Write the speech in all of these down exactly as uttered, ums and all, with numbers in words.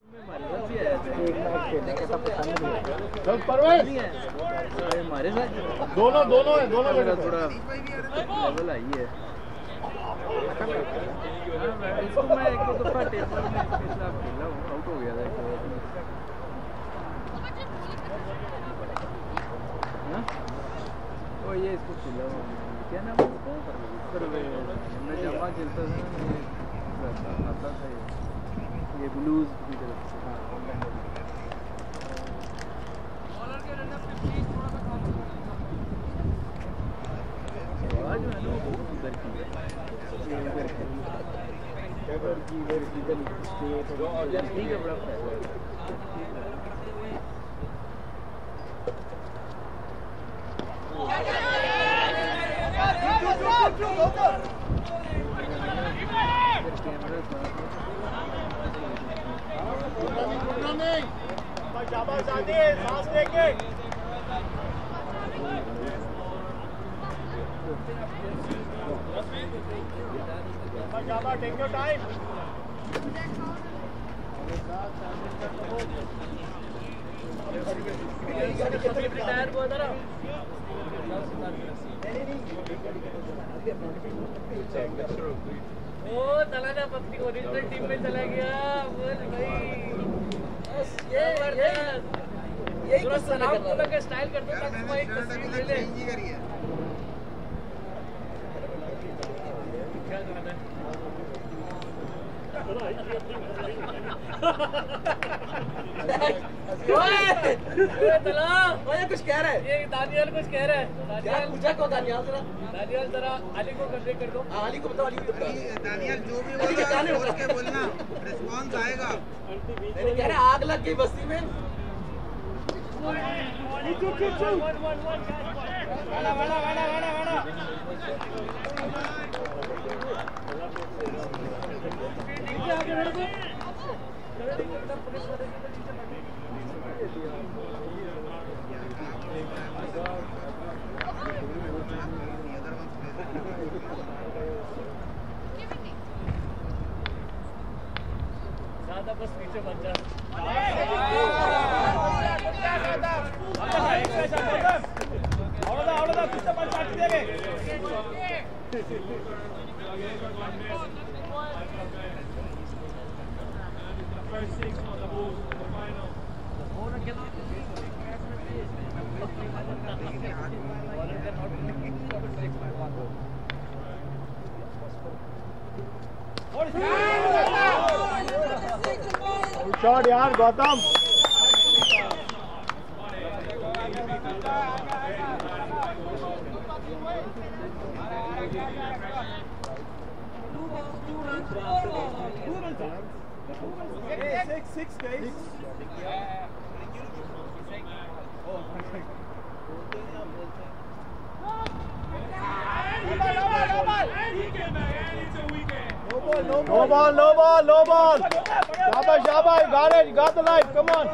हमारे साथ दोनों दोनों है दोनों थोड़ा थोड़ा लेवल आई है। इसको मैं एक दो दफा टेबल में इसके खिलाफ खेला हूँ, आउट हो गया था। ओ ये इसको खेला हूँ, क्या नाम है उसका? मैं जब वहाँ खेलता था आता था ये ये ब्लूज की तरफ से। ठीक है, बड़ा फायदा है। शाबाश आदि, सांस लेके। शाबाश, टेक योर टाइम। ओ चला जा पत्नी ओरिजिनल टीम में चला गया। बोल भाई बस ये ये यही कुछ सलाम बोला के स्टाइल कर दो ताकि मैं एक तस्वीर ले ले। ओए कुछ कह रहा है, ये दानियाल कुछ कह रहा है। क्या पूछा को दानियाल जरा दानियाल जरा अली को कर दे कर दो। अली को बताओ, अली को बताओ। दानियाल जो भी बोल रहा है सोच के बोलना, रिस्पांस आएगा। मैंने कह रहा आग लग गई बस्ती में। वाला वाला वाला वाला वाला आगे बढ़ गए। ज्यादा बस पीछे बच जा। शॉट यार Gautam. Six, six, guys. No ball, no ball, no ball. Shabash, shabash, got it, got the life, come on.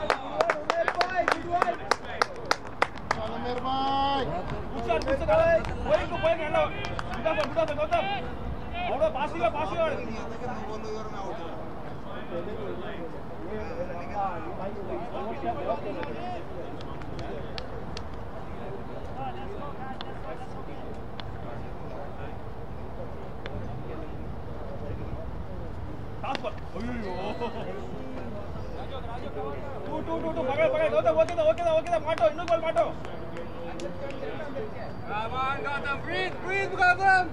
Breathe, breathe, Gautam.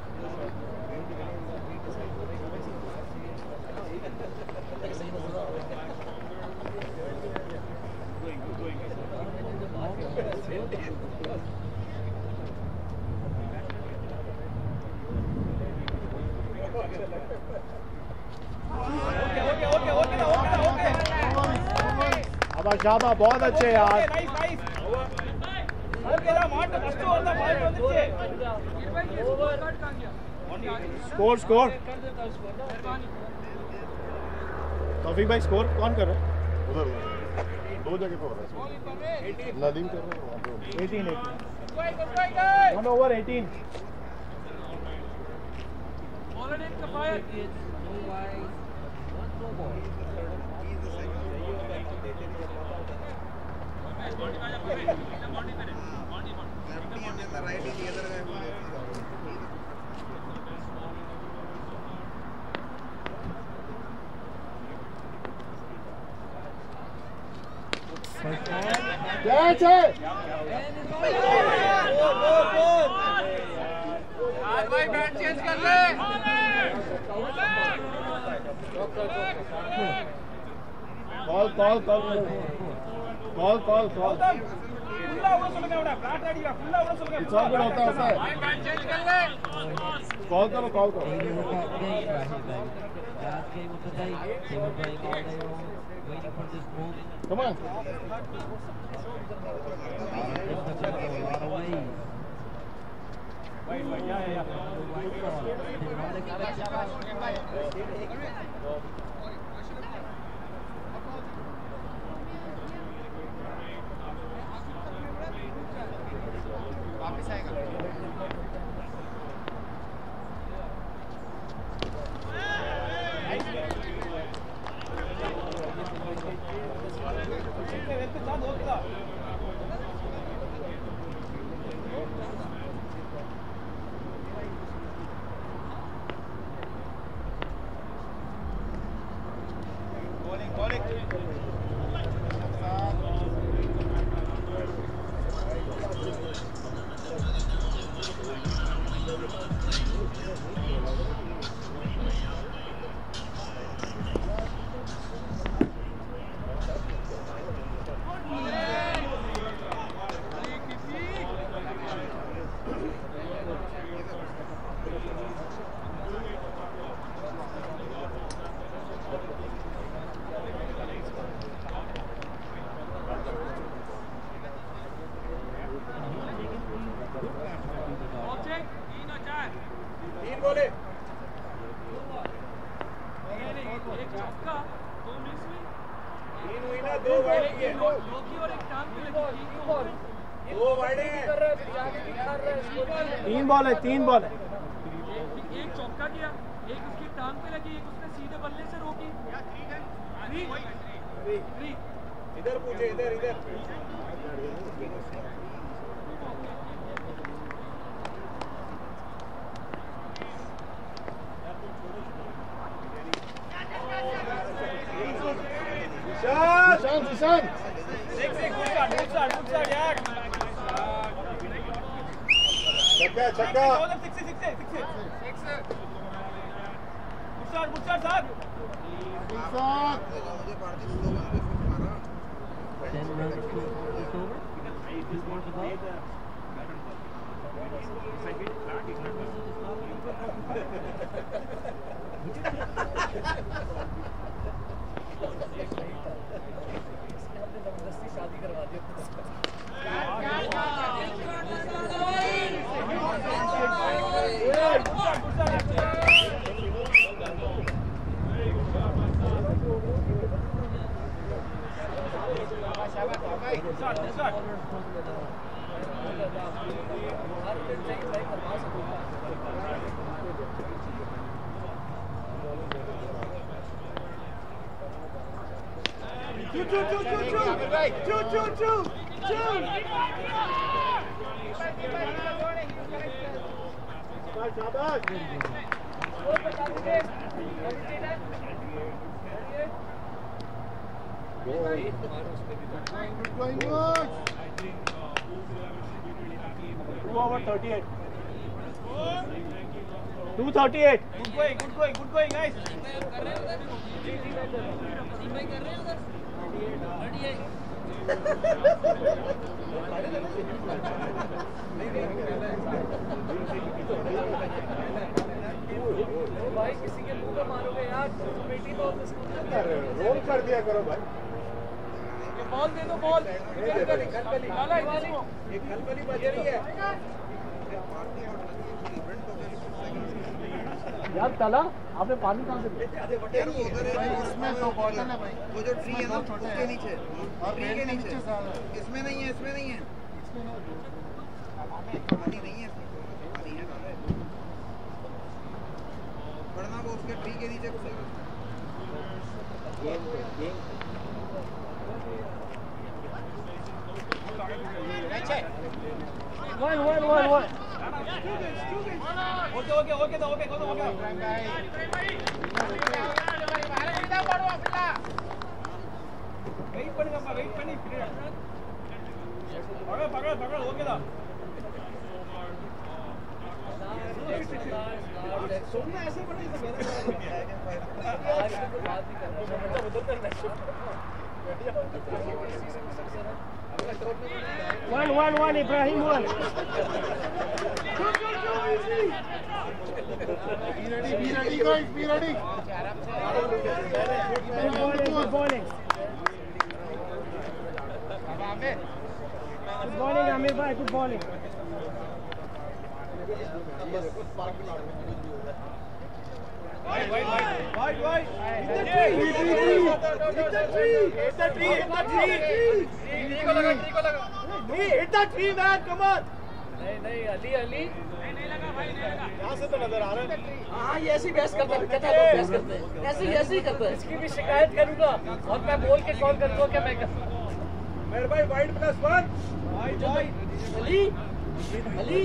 शाबाश शाबाश, बहुत अच्छे यार। स्कोर स्कोर तौफीक भाई, स्कोर कौन कर रहा है? उधर दो जगह पे हो रहा है। नदीम कर रहा है। Eighteen one over eighteen. Catch है भाई बैट चेंज कर ले call call call call call call होता होता है बैट चेंज कर ले कॉल करो कॉल करो Come on. Wait, wait, yeah, yeah, yeah. वापस आएगा तीन बॉल है तीन बॉल है एक चौका किया एक उसकी टांग पे लगी एक उसने सीधे बल्ले से रोकी इधर पूछे इधर इधर निशान निशान छक्का छक्का जबरदस्ती शादी करवा दी Two, two, two, two, two, two, two, two, two. Shabash, Good going, good. Two over thirty-eight. Two thirty-eight. Good going, good going, good going, guys. भाई किसी के मुंह पे मारोगे यार बेटी तो रोल कर दिया करो भाई बॉल दे दो बॉल खलबली एक खलबली बज रही है यार तला आपने पानी कहाँ से इसमें दो बॉटल है भाई वो जो ट्री है ना उसके नीचे और ट्री के नीचे इसमें नहीं है इसमें नहीं है पानी नहीं है पानी है वरना वो उसके ट्री के नीचे One, one, one, one. Okay, okay, okay, okay, okay, okay. Wait பண்ணுங்கப்பா, wait பண்ணி பகல் பகல் பகல் ஓகேடா. सुनना ऐसे पड़े तो मेरा आज तो बात नहीं कर रहा मैं मतलब उधर करना है One, one, one, Ibrahim, one. Be ready, be ready, guys, be ready. Good bowling, good bowling. Good bowling, Amir bhai, good bowling. Wide, wide, wide, wide, wide. Hit the tree, hit the tree, hit the tree, hit the tree, hit the tree. Tree को लगा, tree को लगा. Hit the tree, man, come on. नहीं नहीं अली अली नहीं नहीं लगा भाई नहीं लगा यहाँ से तो नजर आ रहा है हाँ ये ऐसी बहस करता है कहता है लोग बहस करते हैं ऐसे ही ऐसे ही करता है इसकी भी शिकायत करूँगा और मैं बोल के कॉल करूँगा क्या मैं कर मेरे भाई wide plus one wide wide Ali Ali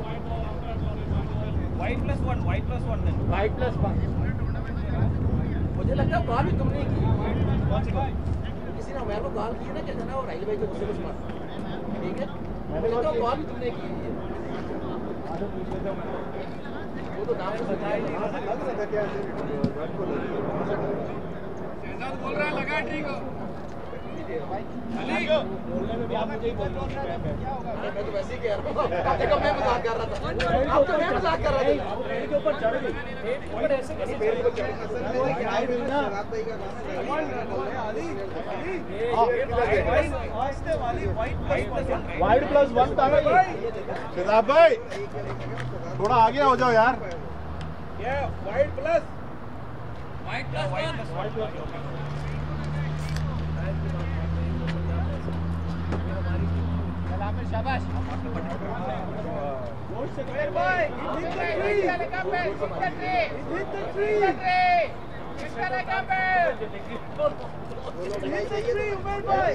wide plus one wide plus one wide plus one मुझे लगता है कॉल भी तुमने की किसी ने मेरे को कॉल की ना क्या ना वो राइल भाई को मुझसे कुछ मार ठीक है मुझे लगता है कॉल भी तुमने की वो तो नाम से बताया ही नहीं बोल रहा है लगा ठीक हो बोलने में भी आप मुझे ही बोल रहे हो मैं तो वैसे ही कह रहा हूँ देखो मैं मजाक कर रहा था अब तो मैं मजाक कर रहा था पेड़ के ऊपर चढ़ गई पेड़ के ऊपर ऐसे कैसे पेड़ के ऊपर चढ़ वाइड प्लस वन था ना ये शहजाद भाई थोड़ा आगे हो जाओ यार ये wide plus wide plus one wide plus शाबाश उमर भाई hit the tree hit the tree hit the tree इसका लगा पे हिट द ट्री उमर भाई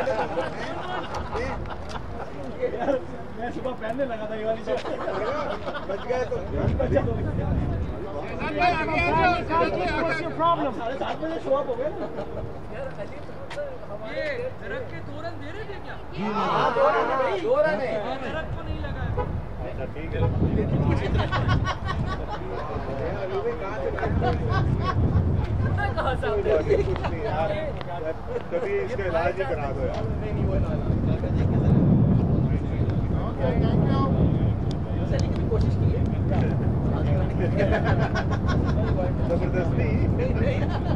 मैं सुबह पहनने लगा था ये वाली शर्ट बच गए तो भाई आगे आ जाओ What's your problem? साढ़े सात बजे शो अप हो गए ना यार अली ये दरख्त के दो रन दे रहे थे क्या हाँ दो रन है भाई दो रन है दरख्त को नहीं लगा ठीक है कहाँ से कुछ नहीं यार कभी इसका इलाज ही करा दो यार सली की भी कोशिश की है जबरदस्ती नहीं नहीं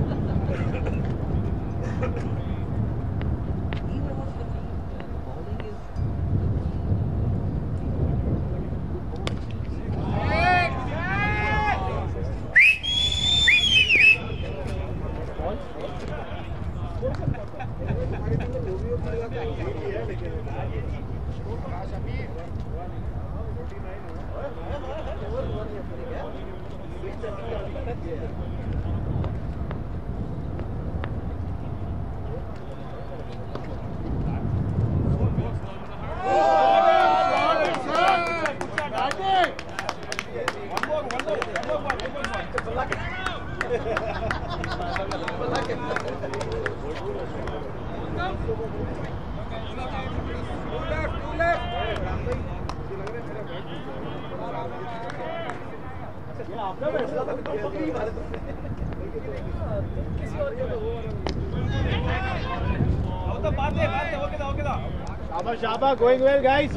Shaba, going well, guys.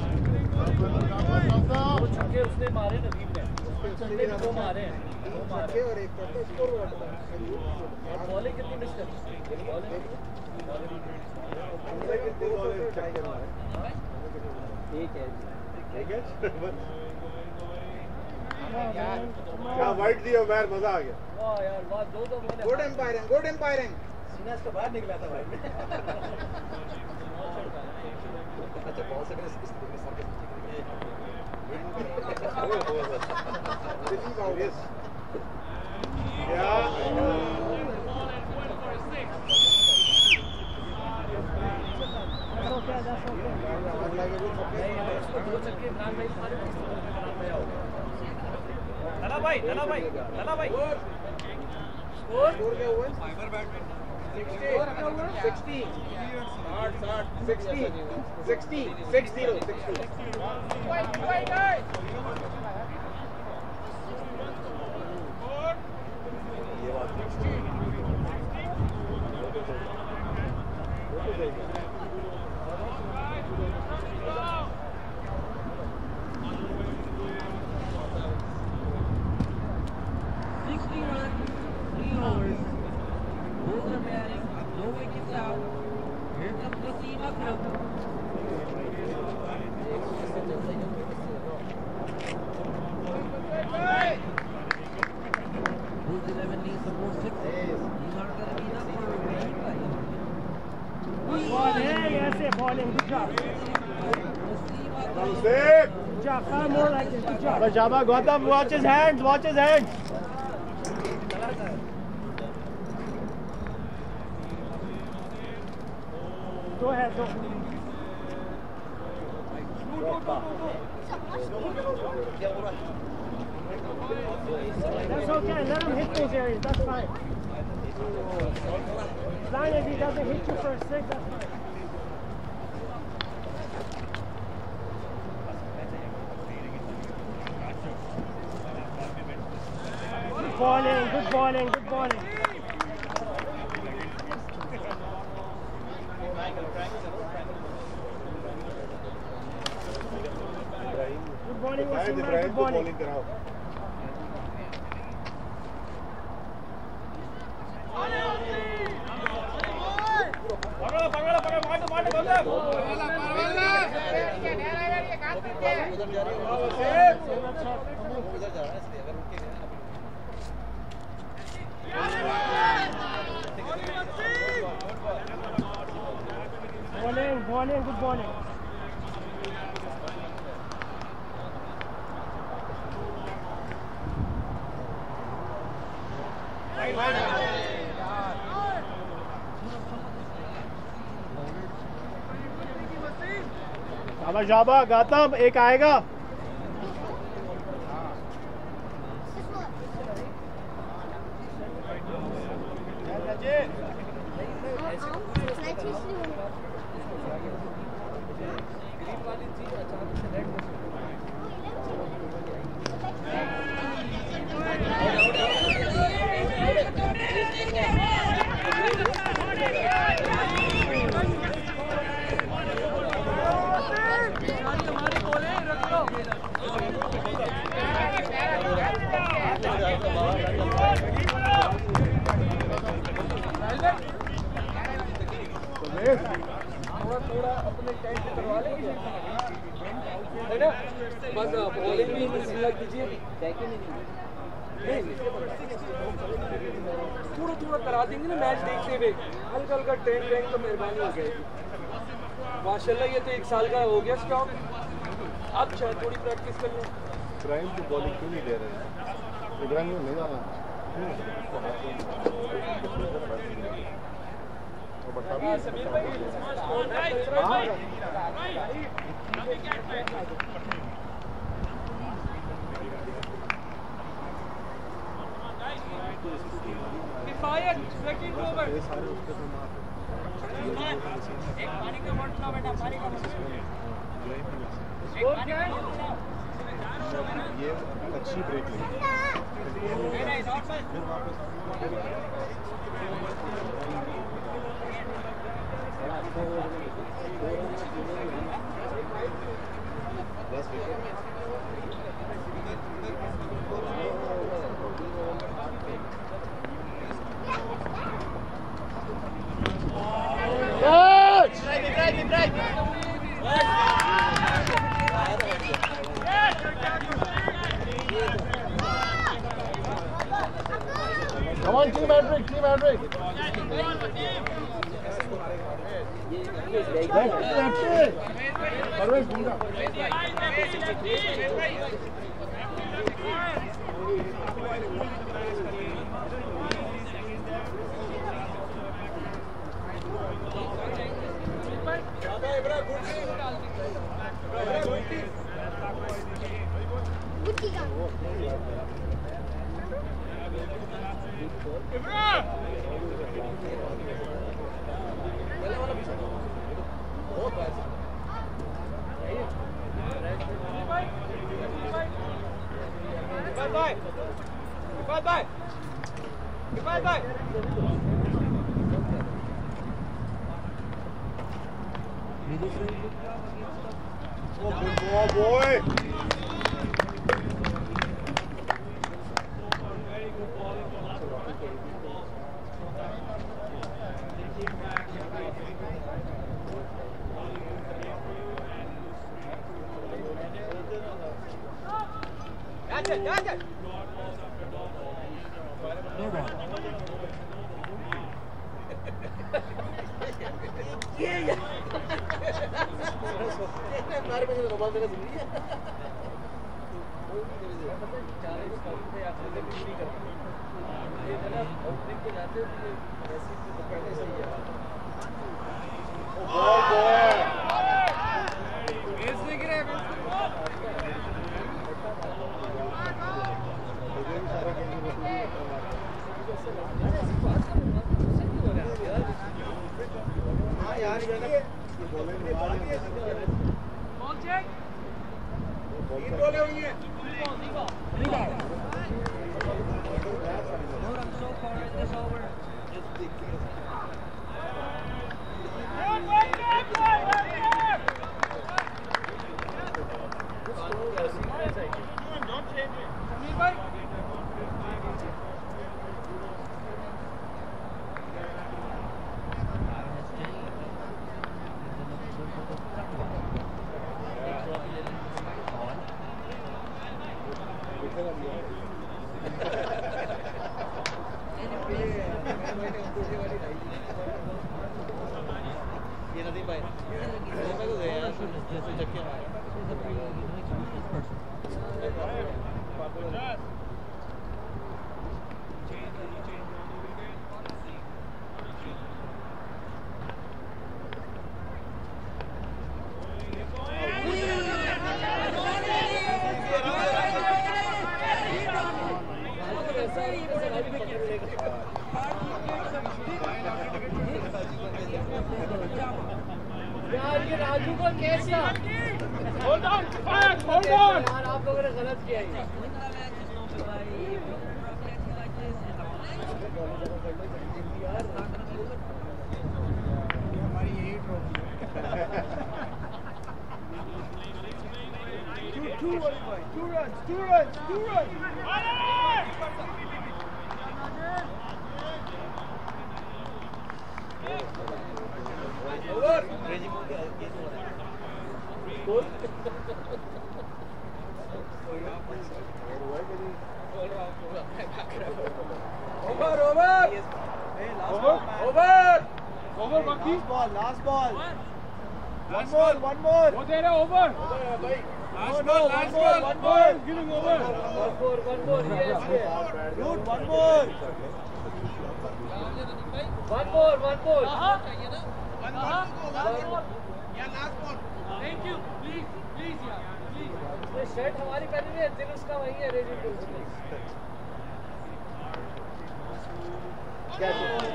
छक्के उसने मारे नदीम ने उसने दो मारे हैं दो मारे और एक तो स्कोर हुआ था और बॉलिंग कितनी मिस कर बॉलिंग ठीक है ठीक है क्या वाइट दिया यार मजा आ गया वाह यार वाह दो दो ball good umpiring good umpiring सीना से बाहर निकला था भाई अच्छा बॉल से मैंने इस तरीके से क्या भाई लला भाई लला भाई स्कोर क्या हुआ फाइबर बैटमैन सिक्सटी साठ साठ sixty sixty six zero sixty Jabba, Gautam, watch his hands, watch his hands. Go ahead, go. That's okay, let him hit those areas, that's fine. As long as he doesn't hit you for a six, that's fine. Good bowling, good bowling, good bowling. Good bowling, Wasim, good bowling. पकड़ो पकड़ो पकड़ो मार दो मार दो उधर जा रही है उधर जा रहा है इसलिए अगर रुक के गए Bowling, bowling, good bowling. शाबाश शाबाश गौतम एक आएगा बस बॉलिंग भी लग दीजिए थोड़ा थोड़ा करा देंगे ना मैच देखते हुए हल्का हल्का ट्रेन ट्रेन तो मेहरबानी हो जाएगी माशाल्लाह ये तो एक साल का हो गया स्टॉक अब चाहे थोड़ी प्रैक्टिस कर लो इब्राहिम की बॉलिंग क्यों नहीं दे रहे इब्राहिम नहीं डालना समीर भाई किफायत सेकंड ओवर एक पानी का बोतल लो बेटा पानी का बोतल एक पानी का बोतल ये अच्छी ब्रेक ली नहीं नॉट बस Come on, team Hendrick, team Hendrick. Left it. Parvez, bunda. पहले वाला भी बहुत बार bye bye bye bye bye Oh, good ball, boy. That's it, that's it. No ball. Yeah, yeah. हमारे में जो रोमांस का जिंदगी है ये ना ओपनिंग पे जाते हैं ऐसी तो पहले से ही है Ball, boy. बेस दिख रहा है हाँ यार ये बॉल चेक तीन बॉलें हुई हैं ये नदी भाई ये मैं तो दे यार जैसे चक्के मारे यार ये राजू को कैसा होल्ड ऑन होल्ड ऑन यार आप लोगों ने गलत किया ये हमारी यही trophy two two two runs two runs two runs over crazy mode ये तो score over over over over over बाकी ball last ball one more one more वो दे रहा ओवर भाई last ball last ball one more giving over one more one more yes good one more one more one more thank you please please यार please ये shirt हमारी पहनी हुई है दिल उसका वही है रेडी टू क्या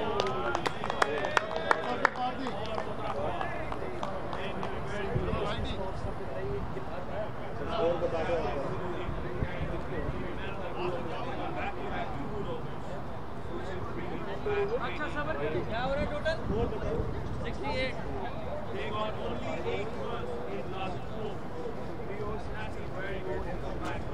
अच्छा सबर क्या हो रहा है total sixty eight They got only eight runs in last four. Rio Snatch is very good in the match.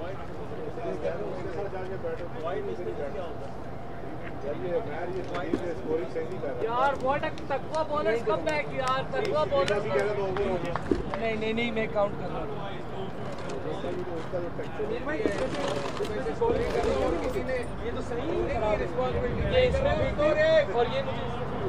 यार what a Taqwa bowlers come back यार Taqwa bowlers नहीं नहीं नहीं मैं काउंट कर रहा हूँ ये तो सही है और ये मुझे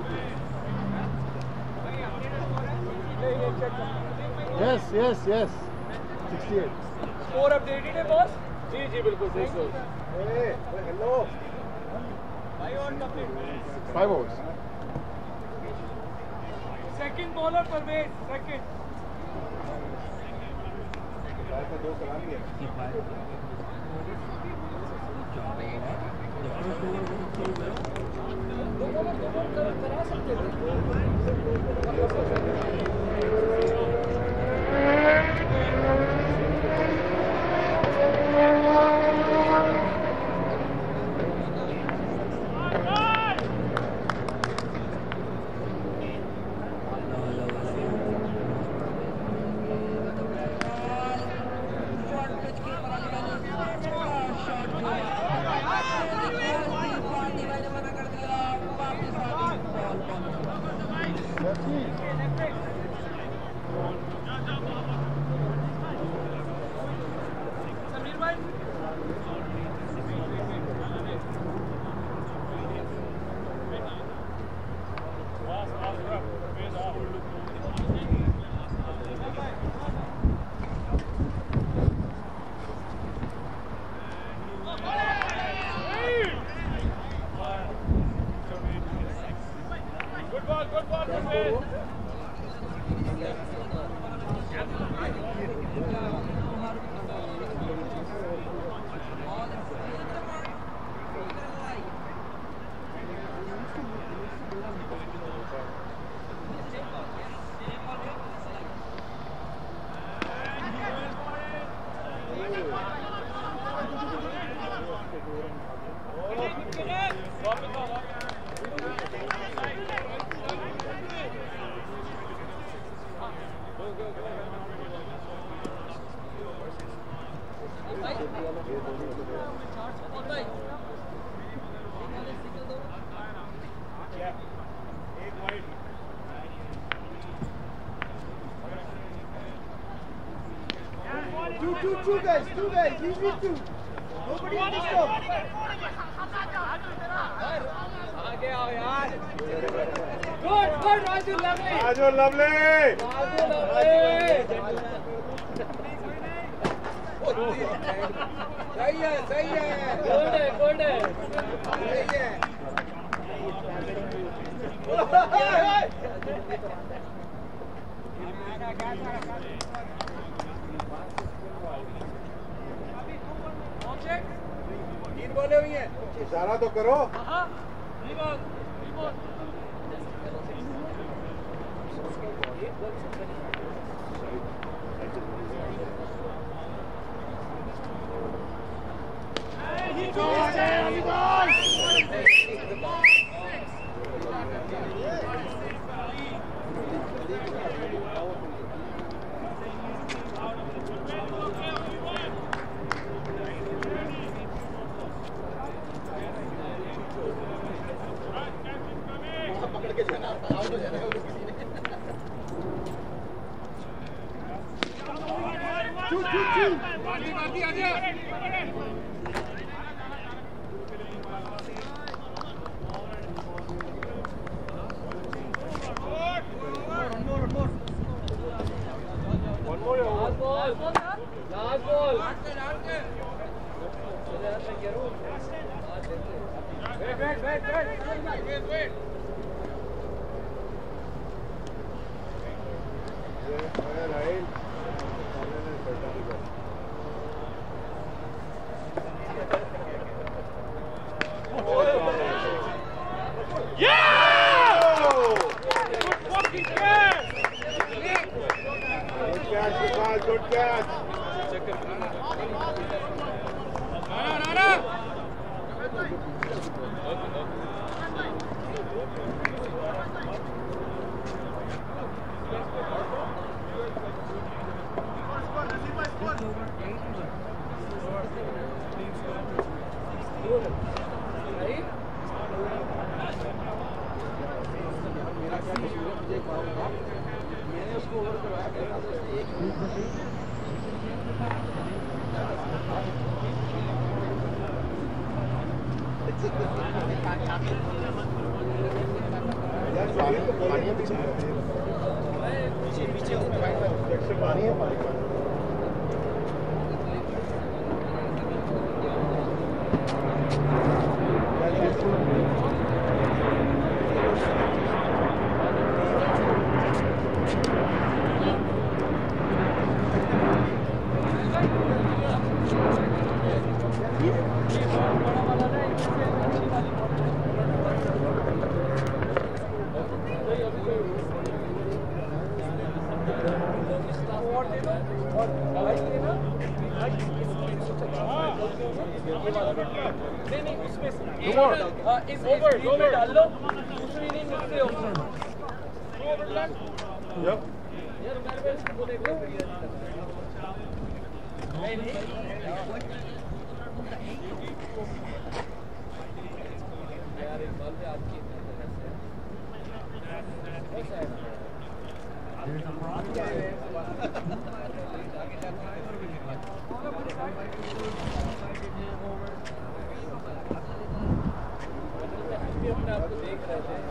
Yes, yes, yes. sixty-eight. Score updated है बॉस जी जी बिल्कुल बिल्कुल hello Five overs. Second bowler Parvez second दो सलामी है The first करा सकते थे। Two, two, two guys, two guys, leave me two. Nobody in the stop. आगे आओ यार. Good, good, Raju, lovely. Raju, lovely. Raju, lovely. सही है सही है Good है, good है. सही है तीन बोले हुई हैं इशारा तो करो इस ओवर में डाल लो दूसरी इनिंग से ओवर Yep. यार मेरे पे वो देखो नहीं नहीं यार एक बॉल पे आज की अपने आपको देख रहे थे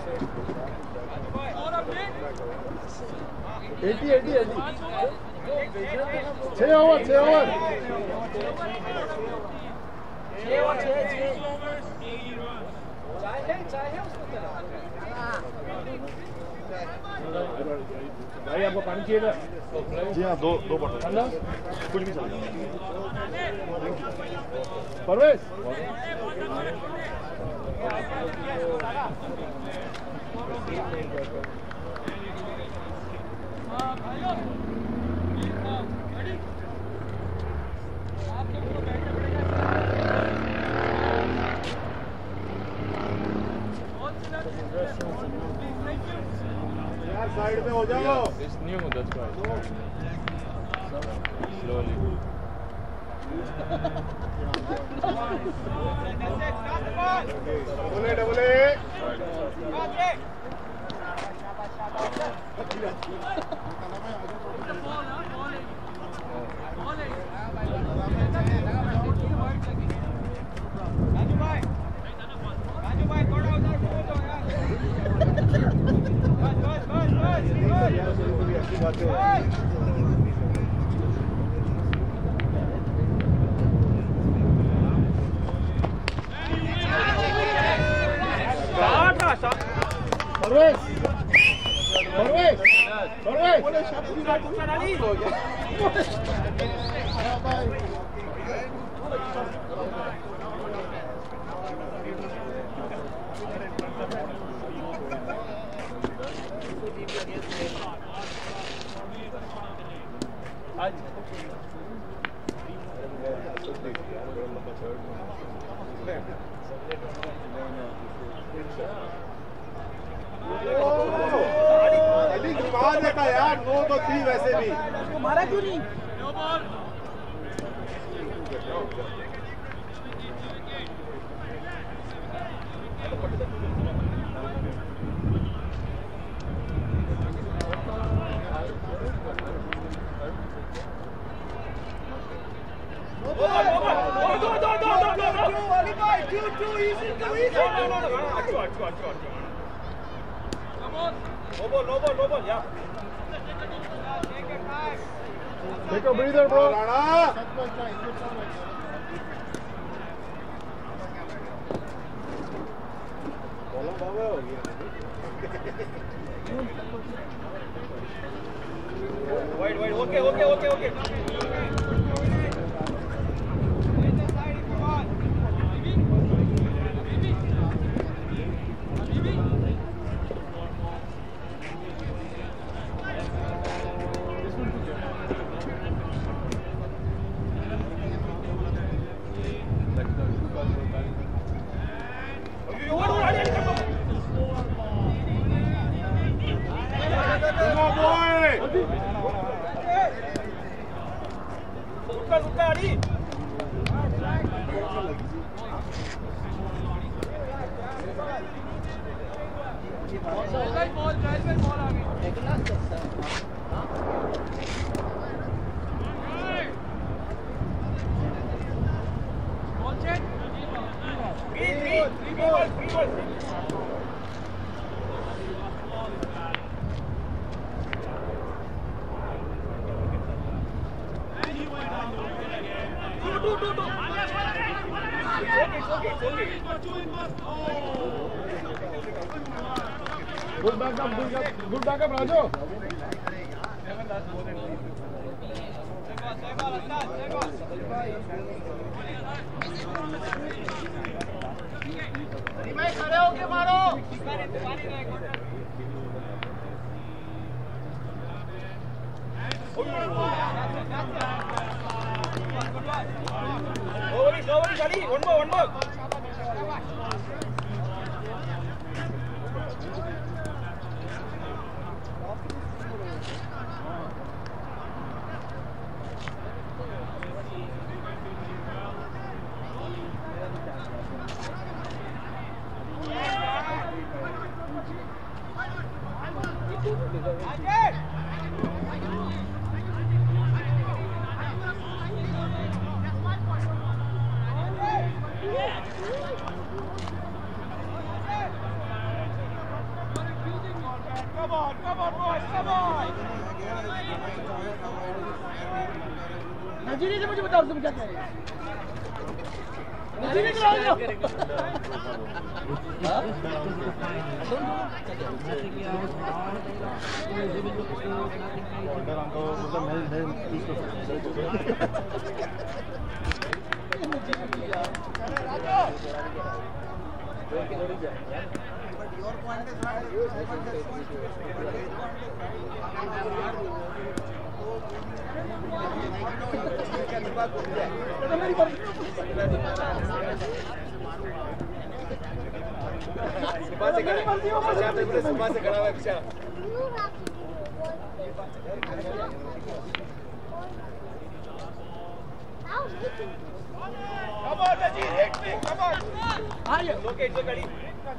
eighty, eighty, eighty. छह ओवर, छह ओवर। छह ओवर, छह, छह। चाय है, चाय है उसको चला। भाई आपको पानी चाहिए था? जी हाँ, दो दो बॉटल। कुछ भी चलेगा। परवेश। यार साइड में हो जाओ। It's new, that's why. Slowly. Double A, double A. अच्छी बात है। परवेश, परवेश, परवेश। देता यार, नो तो थी वैसे भी। मारा क्यों नहीं? Take a breather, bro. Rana. Wide, wide. Okay, okay, okay, okay. Good backup, good backup, good backup, Raju. भाई खड़े होके मारो। Nobody, nobody, Shadi. One more, one more. Come on, come on, boys, come on. नजीरी से मुझे बताओ तुम क्या कह रहे हो? नजीरी से आओ जाओ। ऑर्डर हमको मतलब मैं मैं चूज कर But your point is right. Your point is सुबह से खड़ा सुबह से खड़ा हुआ बेचारा Come on, Najir, hit me, come on. Locate the gadi.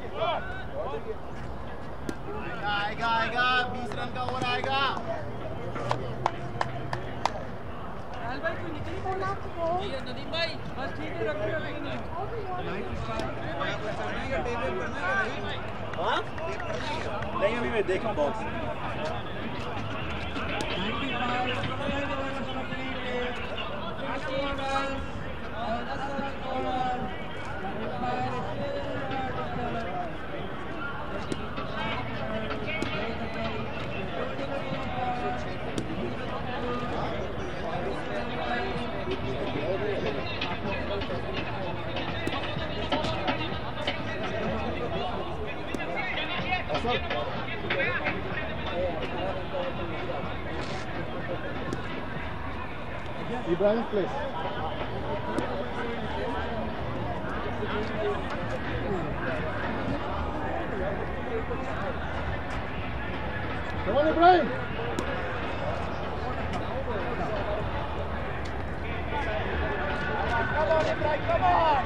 आएगा आएगा बीस रन का ओवर आएगा नदीम भाई बस ठीक है रख हाँ नहीं अभी मैं देखूं box Ibrahim place. Come on, Ibrahim. Come on, Ibrahim, come on.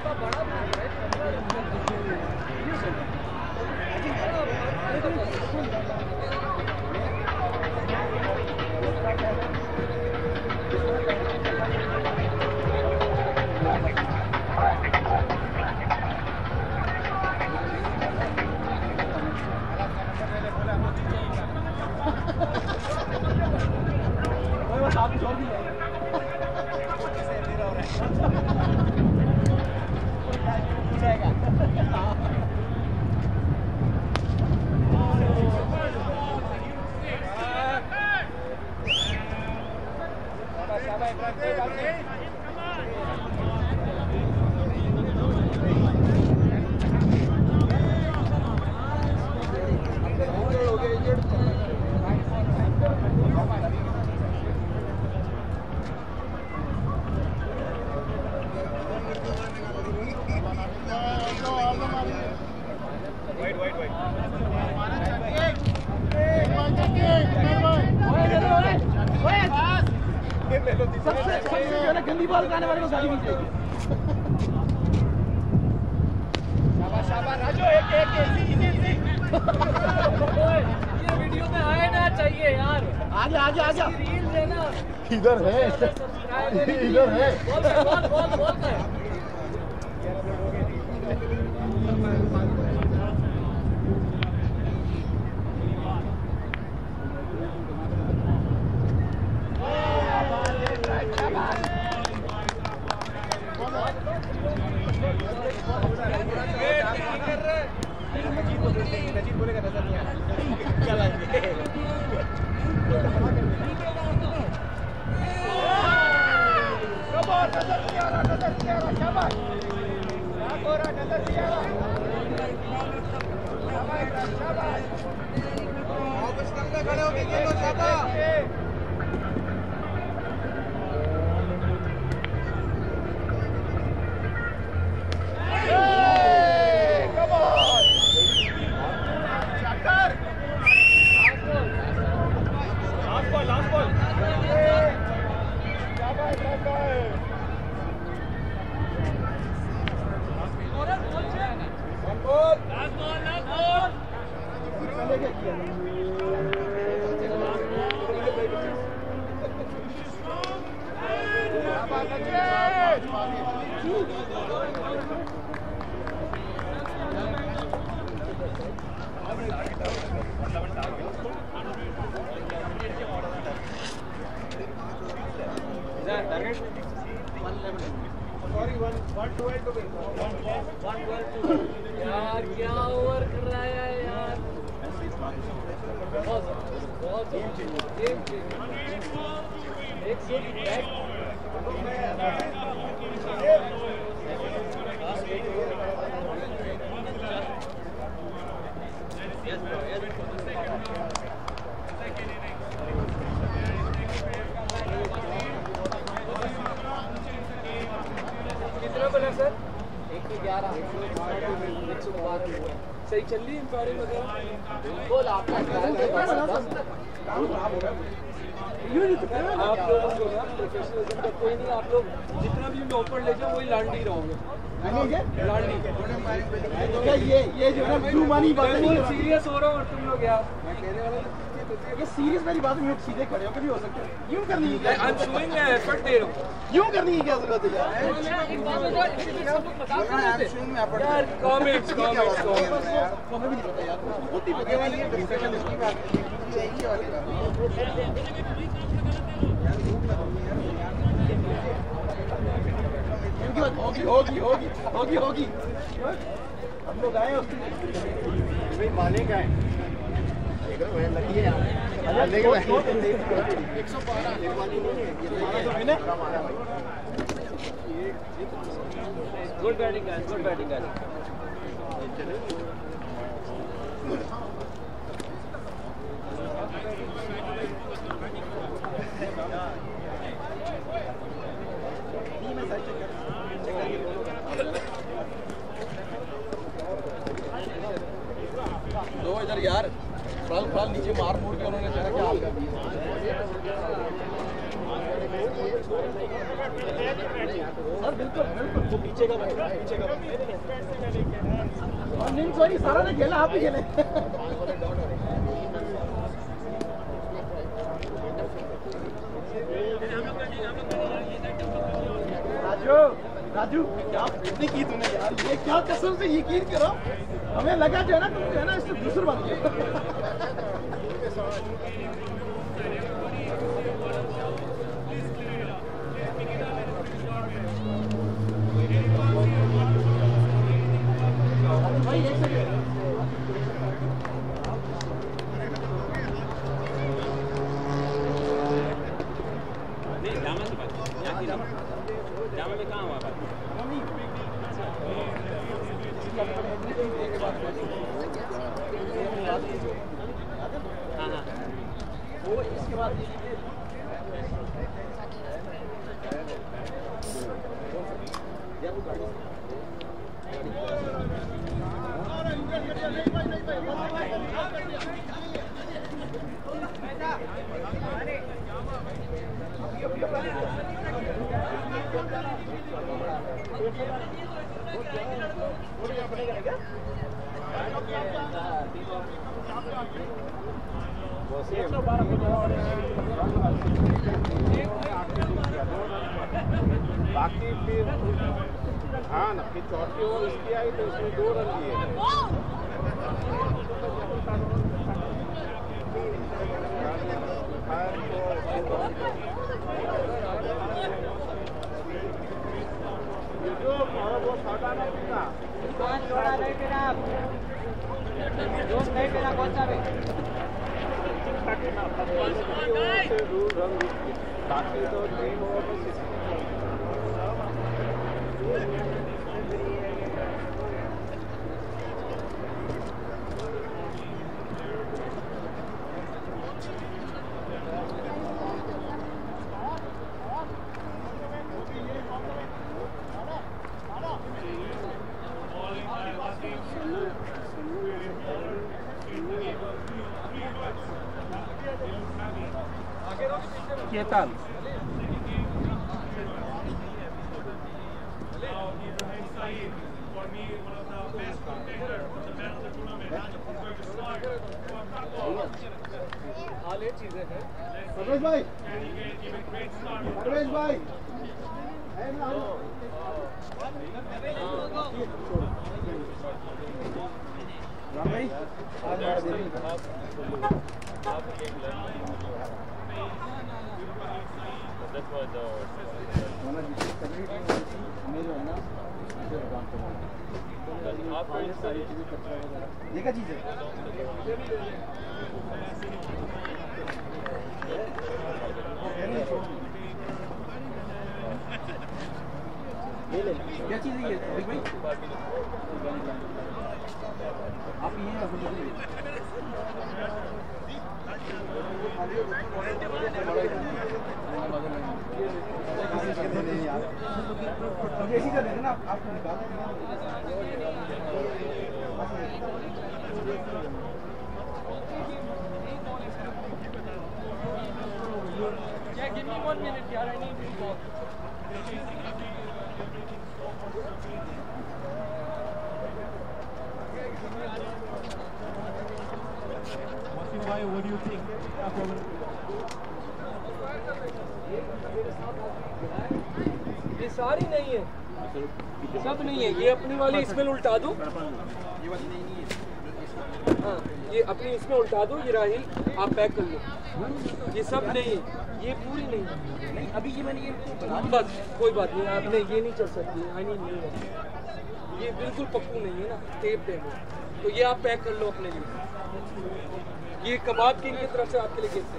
गंदी बॉल खाने वाले को गाड़ी मिल जाएगी शाबाश शाबाश राजू एक एक इजी इजी इजी ये वीडियो में आए ना चाहिए यार आगे आगे आगे रील लेना इधर है इधर है बॉल बॉल बॉल बॉल है नजीर बोलेगा नजर नहीं आ रहा क्या लाएंगे कम ऑन नजर नहीं आ रहा नजर नहीं आ रहा शाबाश क्या हो रहा नजर नहीं आ रहा शाबाश शाबाश वापस करके खड़े होके खेलो शाबाश Last ball, last ball. यार क्या ओवर कर रहा है यार, बहुत बहुत गेम एक से बैक कितना बना सर? एक सौ ग्यारह एक सौ बारह सही चल रही इंक्वायरी वगैरह बोल आपका आप लोग प्रोफेशनलिज्म का कोई नहीं, आप लोग जितना भी ऑफर ले जाओ वही लांड ही रहोगे, लांडी क्या ये ये जो है ब्लू मनी बात नहीं सीरियस हो रहा हूँ और तुम लोग यार ये सीरियस वाली बात में सीधे खड़े हो कभी हो सकता है यूं करनी है आई एम शोइंग एफर्ट दे रहा हूँ, यूं करनी है क्या जरूरत है यार यार कमेंट्स कमेंट्स हमें भी नहीं पता यार बहुत ही बढ़िया वाली डिस्कशन इसकी बात यही वाली बात होगी होगी होगी होगी होगी हम लोग आए भाई माने का है लगी है यार एक सौ बारह good batting guys, good batting guys. दो इधर यार फल फल नीचे मार मूर के उन्होंने क्या क्या हाल कर दिया सर बिल्कुल बिल्कुल वो पीछे का पीछे का नहीं सॉरी सारा ने खेला आप ही खेले राजू राजू क्या इतनी की तूने यार ये क्या कसम से यकीन करो हमें लगा जो है ना तुम है ना इससे दूसर बन गया भाई एक सेकंड नहीं जामा की बात यहाँ की जामा जामा में कहाँ हुआ बात हाँ हाँ वो इसके बाद बाकी फिर हाँ ना फिर चौथी ओवर इसकी आई तो इसमें दो रन दिए बाकी तो तीन ओवर में Ketan. For me, one of the best contenders for the man of the tournament. हाल ये चीजें हैं परवेश भाई परवेश भाई राम भाई आज बड़ा देरी आप गेम That's why the हमारा जिसकी तकलीफ है हमें जो है ना इसे काम करना आप है सारी चीजें कचरा वगैरह ये क्या चीज़ है ये ले क्या चीज़ है ये भाई आप ये आप ऐसी कर देंगे ना आपको निकाल Yeah, give me one minute, yaar. I need to walk. Why? What do you think? ये सारी नहीं है, सब नहीं है। ये अपनी वाली इसमें उल्टा दो। ये वाली नहीं नहीं है हाँ, ये अपनी इसमें उल्टा दो। ये राही आप पैक कर लो। ये सब नहीं, ये पूरी नहीं नहीं अभी ये मैंने ये बस कोई बात नहीं। आप नहीं, ये नहीं चल सकती। आई नहीं नहीं है, ये बिल्कुल पप्पू नहीं है ना, टेप डेमो। तो ये आप पैक कर लो अपने लिए। ये कबाब किंग की तरफ से आपके लिए गिफ्ट है।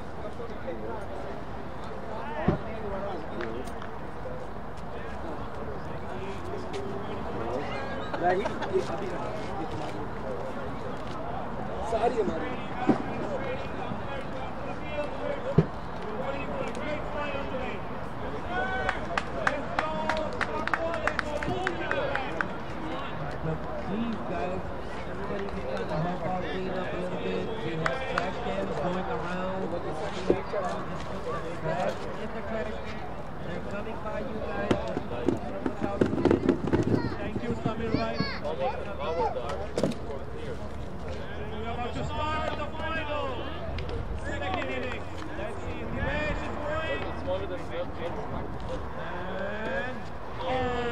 राही ये अभी सारी हमारी Please guys, everybody be trying to help out, clean up a little bit. We have trash cans going around. Trash in the trash can. They're coming by you guys. Thank you, Samir Bhai. We are about to start the final. Second inning. Let's see if the match is going. it's smaller than the And oh.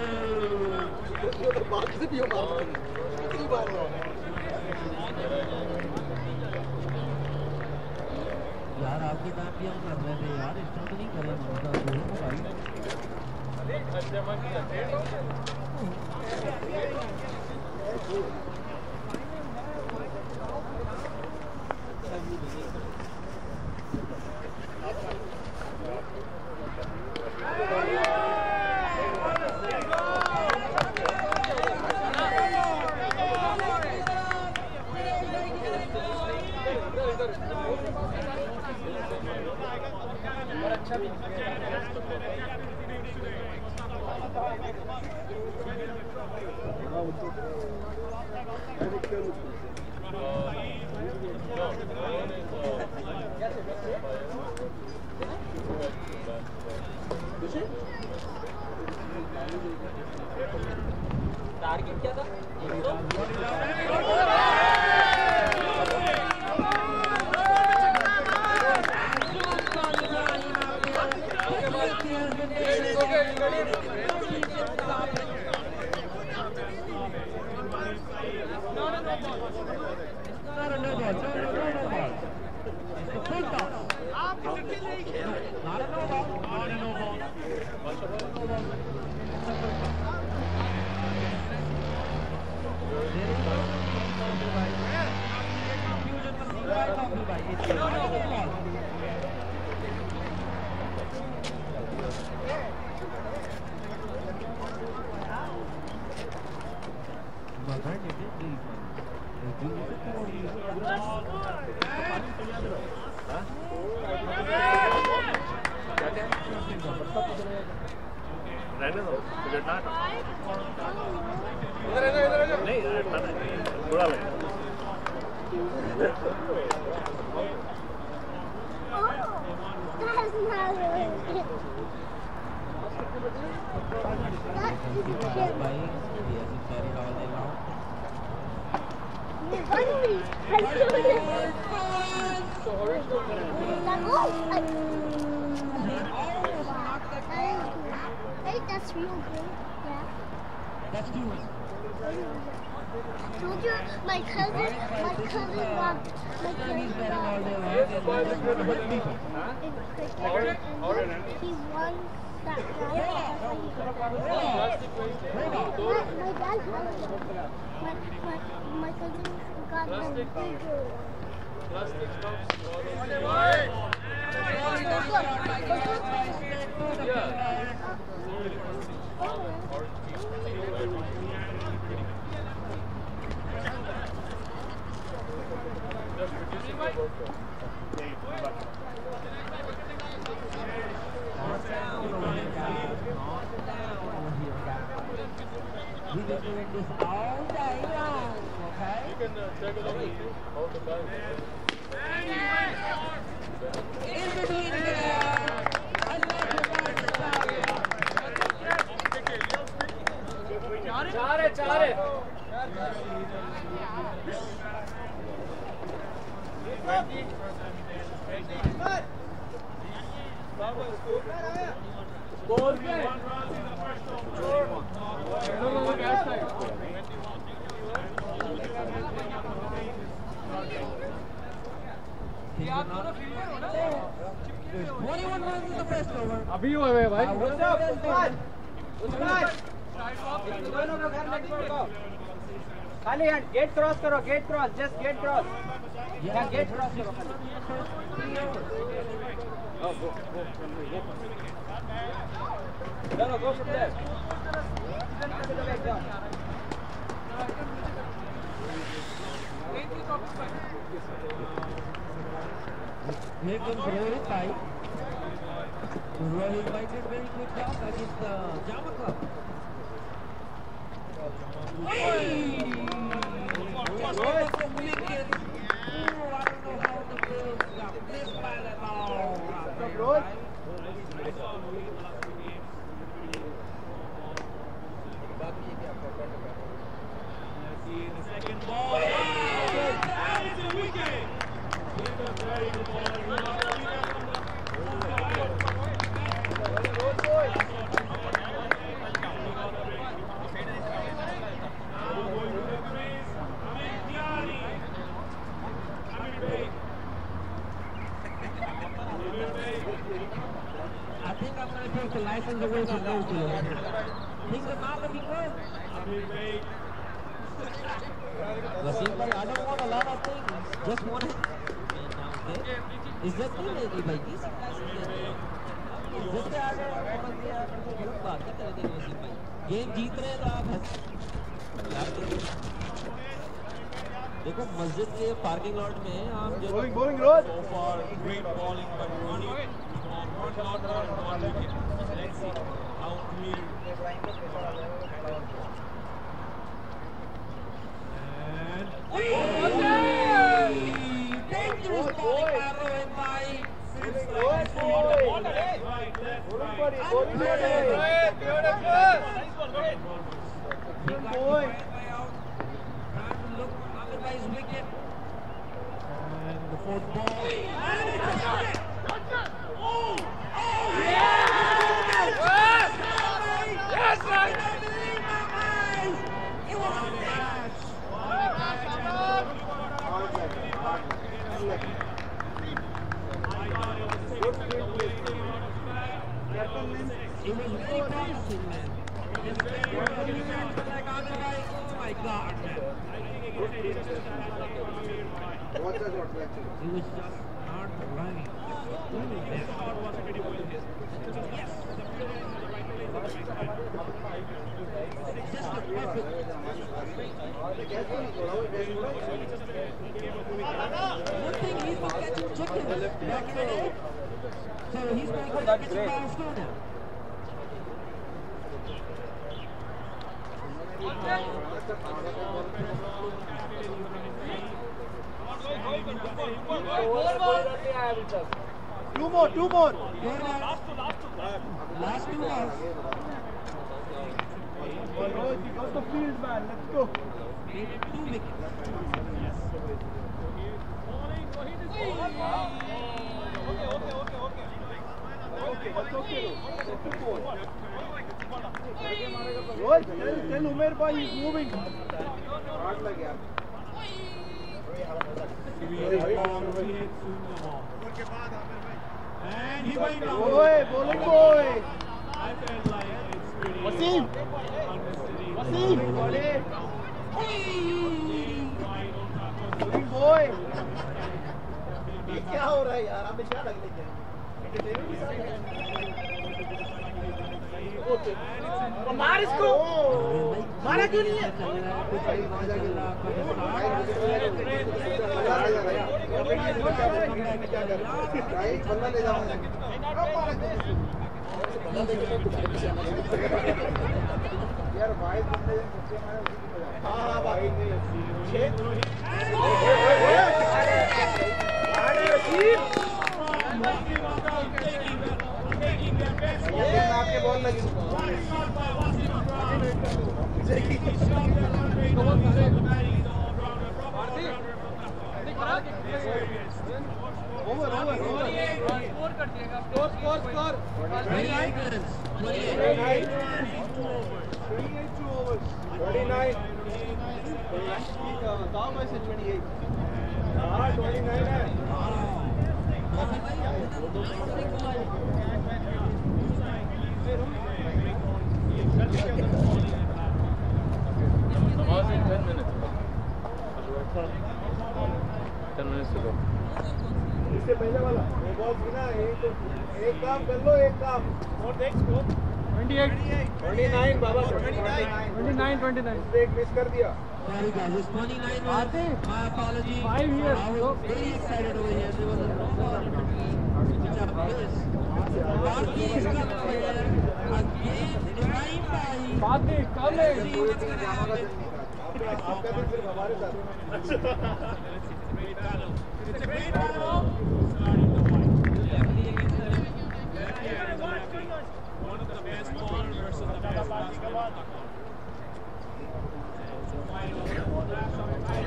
बात से भी हो कितनी बार यार आपके काम भी हम कर रहे थे यार, इस तरह तो नहीं कर रहे ममता बोलो भाई। टारगेट क्या था? रहने दो गुजरना नहीं थोड़ा लगेगा Finally, I killed it. Hey, that's real good. Yeah. That's two. Told you, my cousin, my cousin walked, my cousin He's betting all walked day long and that's going to hurt people. in cricket, and he won that guy. My, my dad has one. My, my, my cousin got the bigger one. We've been doing this all day long, okay? You can uh, check it out. All the time. In between there, I love you guys. चार है चार है Goal पे twenty-one runs in the first over. अभी हुए हुए भाई खाली हैंड गेट क्रॉस करो gate cross just gate cross या गेट क्रॉस करो चलो go from there Here comes Rohit Bhai. Rohit Bhai did very good job against the Jama Club. Hey! Rohit from wicket. Oh, I don't know how the Bills got missed by that ball. Rohit. The second ball. That is a wicket. I think I'm going to take the license away from those two. Things are not looking good. Wasim bhai, I don't want a lot of things. Just want it. Okay. इज्जत नहीं लेगी भाई किसी class में इज्जत से आगे औरत से आगे तो गलत बात है तेरे दिन वसीम भाई गेम जीत रहे हैं तो आप हंस देखो मस्जिद के पार्किंग लॉट में आप जो bowling bowling Rohit So far, great bowling by Rohit. One not one, one wicket. Let's see how clear. And dangerous bowling by Rohit Bhai. Rohit boy Right, left, bowling right. buddy bowling buddy Rohit, beautiful. Nice one, Rohit. good boy trying to look under by his wicket and the fourth ball and it's a wicket. Oh! Oh! Yes! Yes! Yes! I don't believe my eyes! It was a match! It was very promising, man. His player was like otherwise, oh my god, man. What's that what actually? He was just not running. That thought was pretty good. Yes. Just a perfect. One thing, he's been catching chickens back in the day. So he's going to catch some balls too now. two more two more Last two, last two. Last two balls. Rohit you got the field man let's go Made it two wickets. it's okay though. It's two four. Rohit, tell, tell Umer bhai he's moving. हाथ लग गया And he went down. Boy, bowling boy. I felt like it's pretty Wasim. unnecessary. Wasim. Bowling boy. ये क्या हो रहा है यार हमें क्या लग रही है मार इसको मारा क्यों नहीं है बंदा ले जाओ यार भाई बंदे हाँ हाँ भाई आपके बॉल लगी Over, over, over. Score कर दिएगा. Score, score, score. twenty-eight runs. twenty-eight. twenty-eight to over. twenty-nine. Daw में से twenty-eight. हाँ twenty-nine है ten minutes. ten minutes to go. इससे पहले वाला वो बॉल थी ना एक एक काम कर लो एक काम और देख स्कोर twenty-eight. twenty-nine बाबा twenty-nine. twenty-nine, twenty-nine. एक मिस कर दिया Sorry guys, it's twenty-nine runs. My apology. Five years. I was very excited over here. There was a long opportunity which I missed. Bharti is coming over here. Again, Ibrahim Bhai. Bharti, come in. See what's going to happen. आपका दिन सिर्फ हमारे साथ It's a great battle. It's a great battle. Starting to fight. Lefty against the lefty. Lefty against the lefty. One of the best bowlers versus the best batsman. It's a fight over the last of the fight.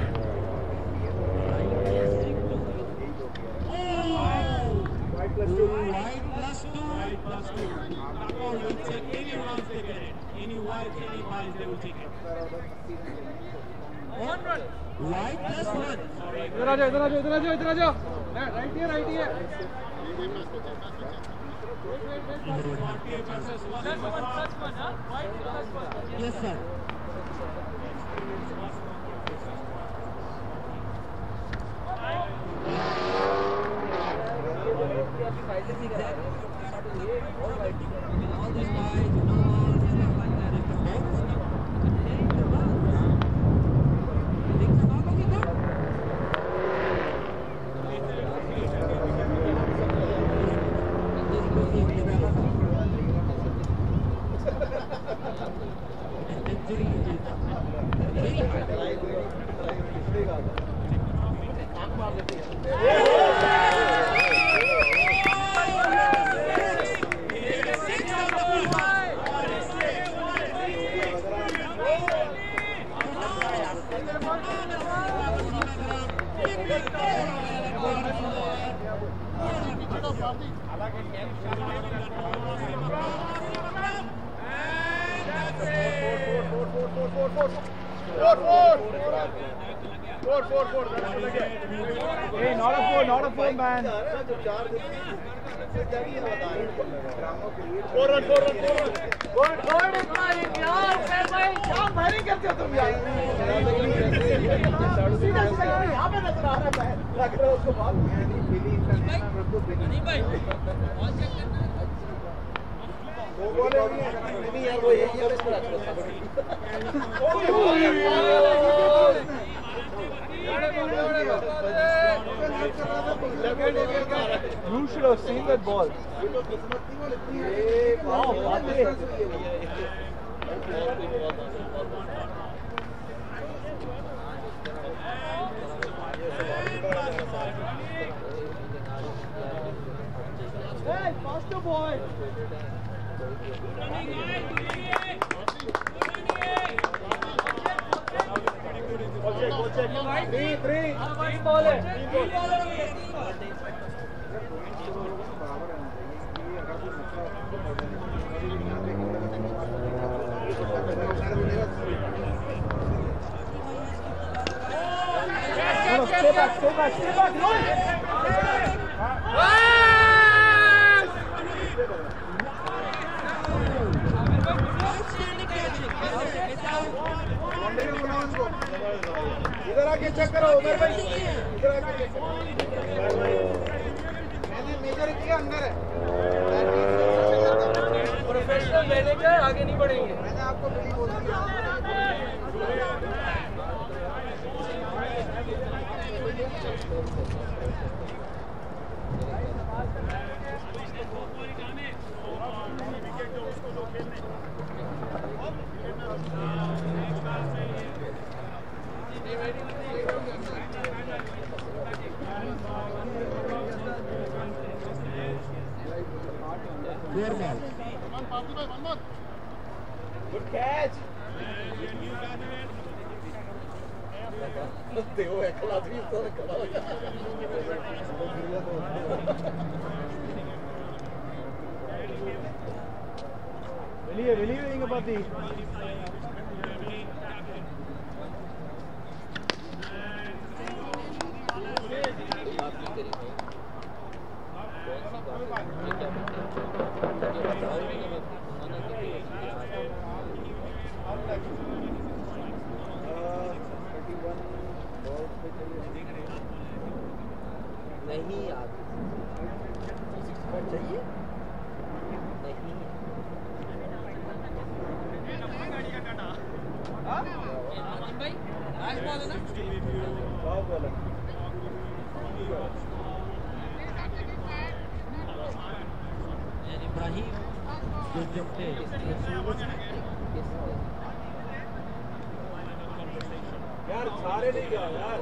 White plus two. White plus two. White plus two. Tapeball will take any runs they get it. Any white, any pies, they will take it. One run. White plus one. इधर आ जाओ, इधर आ जाओ, इधर आ जाओ, इधर आ जाओ. Right here, right here. Plus one, plus one, huh? White plus one. Yes, sir. All these guys, no balls, stuff like that. If the ball is not hitting the runs, things are not looking good. Hey, not a four, not a four, man. Four run, four run, four run. Good, good, Ibrahim. यार, मैं भाई क्या भारी करते हो तुम यार? सीधा सीधा यहाँ पे नजर आ रहा है, लग रहा है उसको बात. नहीं भाई, और चेक करना. दो बॉल नहीं यार वो यही है इसको You should have seen that ball. Wow, Hey, faster boy. Three, three. Ball है. बराबर है ना ये अगर कोई Stay back, stay back, stay back, Rohit! इधर आके चेक करो उमर भाई, इधर आके मैंने मेजर किया अंदर है। प्रोफेशनल मैनेजर आगे नहीं बढ़ेंगे। मैंने आपको पहले बोल दिया। Good catch. देखो एकला भी तो खड़ा हो गया। வெளியே வெளியே வைங்க பாத்தி. नहीं यार चाहिए नहीं भाई आज बॉल है ना बहुत बॉल है इब्राहिम यार सारे नहीं गया यार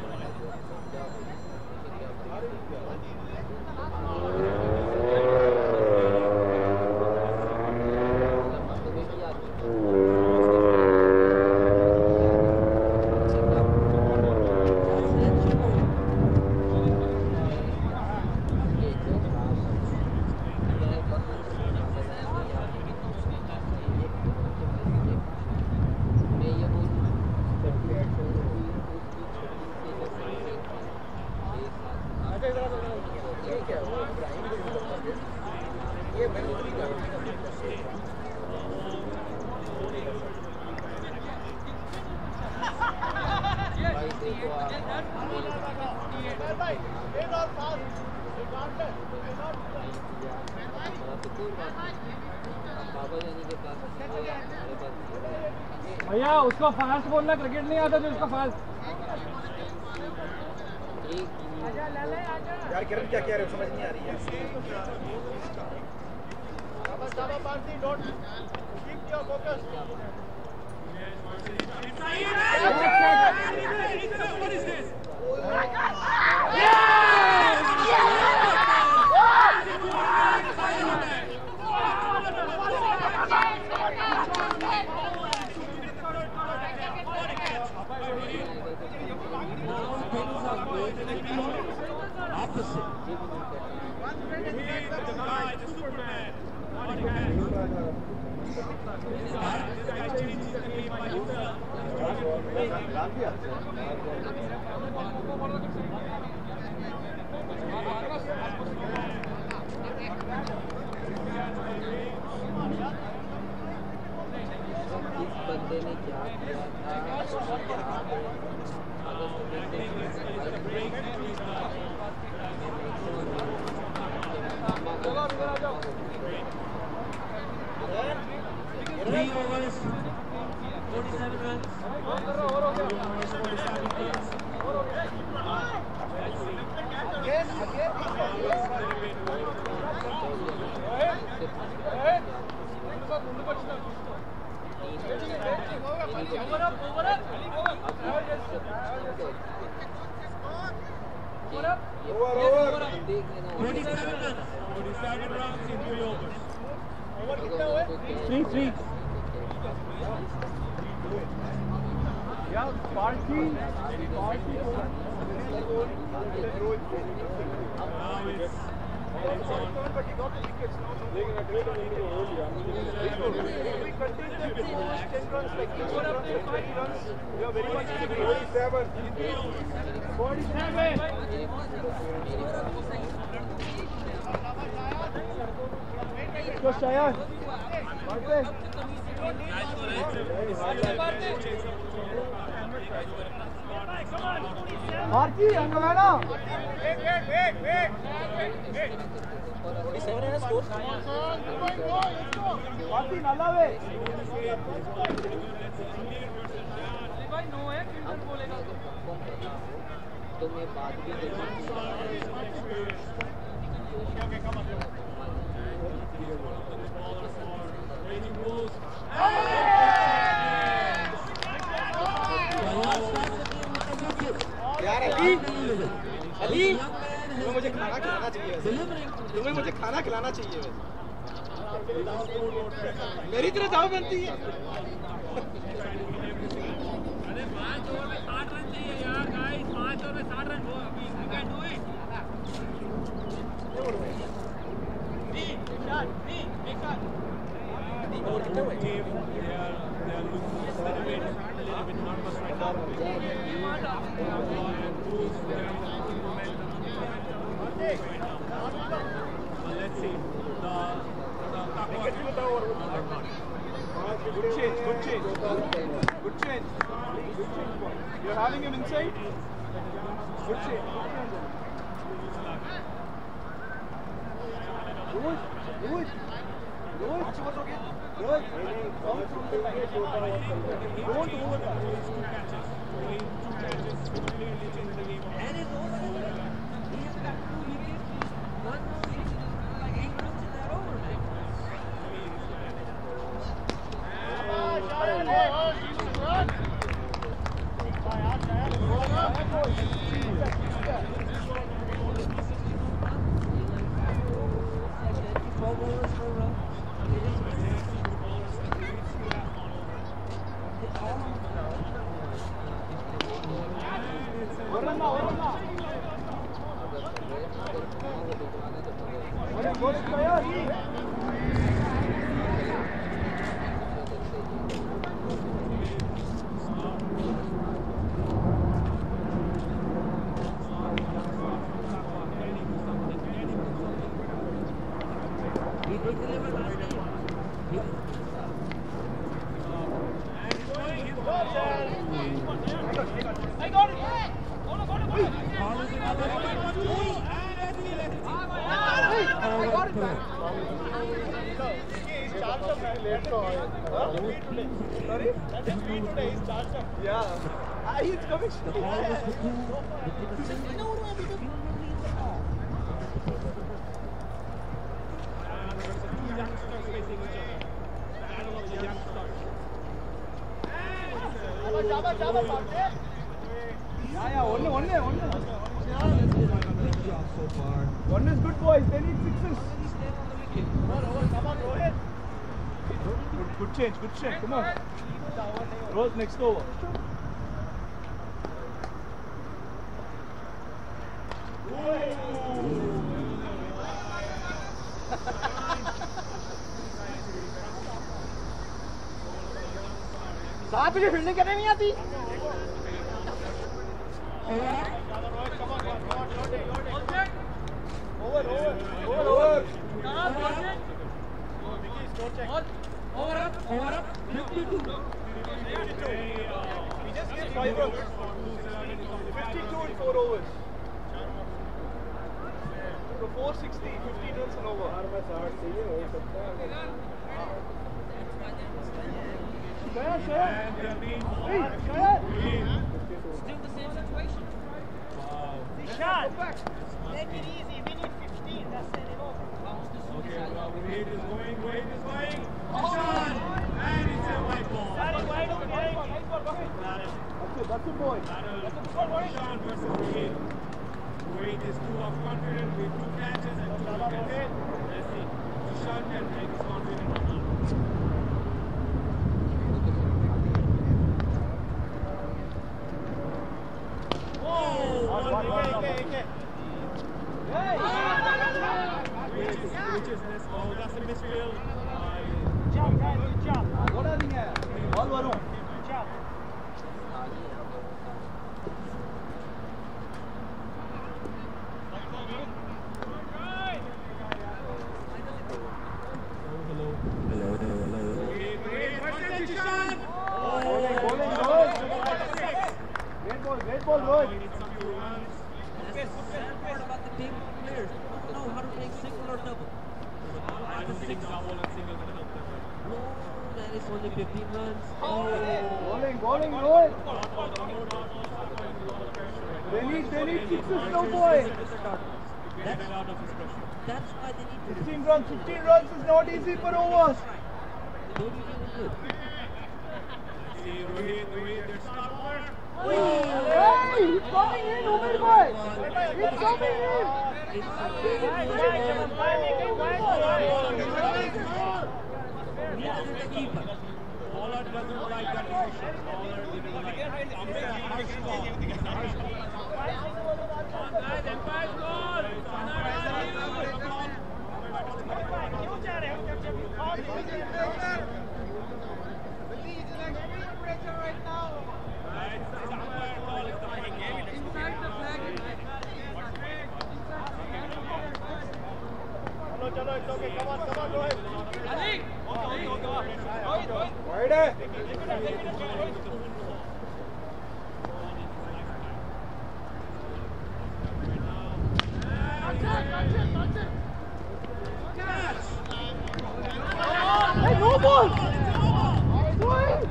भैया उसको फास्ट बोलना, क्रिकेट नहीं आता जो उसका फास्ट। यार किरण क्या कह रहे हो समझ नहीं आ रही है। बंदे ने क्या किया था Three overs, forty-seven runs. Three overs, forty-seven runs. Again, again. Twenty-seven runs. Twenty-seven runs in three overs. Three, three. Yeah, party. Party. Now it's ten runs, like each run, twenty runs. We are very much in the Go Shayan. Marky, Angavana. Wait, wait, wait, wait, wait. forty-seven is score. Marky, nalla way. तो मैं बाद में यार अली अली तुम्हें मुझे खाना खिलाना चाहिए वैसे तुम्हें मुझे खाना खिलाना चाहिए वैसे मेरी तरह दाव बनती है अरे पाँच ओवर में साठ रन चाहिए यार गाइस पाँच ओवर में साठ रन हो अभी यू कैन डू इट नी शॉट नी एक शॉट और कितने हुए they are they are looking to celebrate a little bit nervous right now and lose their momentum right now. So let's see the the Taqwa Good change, good change. Good change. You're having him inside? Good change. Do it. Do it. Do it. Do it. Come from the line. Don't overlap. two catches two catches clearly changed the game. And it's over. He has got two wickets. One more six. Like eight runs in that over, man. twelve overs for a run. One is good, boys. They need sixes. Good, good change, good change. Come on. Rose next over. साथ में fielding करने नहीं आती Over, over, over, over. Over up, over up, fifty-two. He just gave five runs. fifty-two in four overs. So four sixty, fifteen runs and over. Shaya, Shaya. Hey, Shaya. Still the same situation. Shot. Take it easy, we need fifteen, that's it, over. Okay, well, Wade is going, Wade is going. Shot! And it's a white ball. Sorry, wide open, wide open. That's it, that's it, boy. Sean versus Wade. Wade is too confident with two catches and two wickets. Let's see. Sean can take his confidence or not. Which is, which is this? Oh, that's a misfield. Good job, guys, good job. What are they? All Varun. Good job. good. We need some few runs. That's the sad part about the team players. They don't know how to take single or double. I don't think double and single can help them. No, that is only fifteen runs. Bowling, bowling, Rohit. They need, they need sixes now, boy. That's, that's why they need to fifteen runs, fifteen runs is not easy for overs. don't be feeling good. See, Rohit, Rohit, their stopper. Hey, he's coming in, Umar boy. He's coming in. It's Needs the keeper. Bowler doesn't like that decision. Bowler didn't like it. Umpire, harsh call. Harsh call. Chalo, it's okay. Come on, come on, Rohit. Wide. Hey, no ball! Rohit!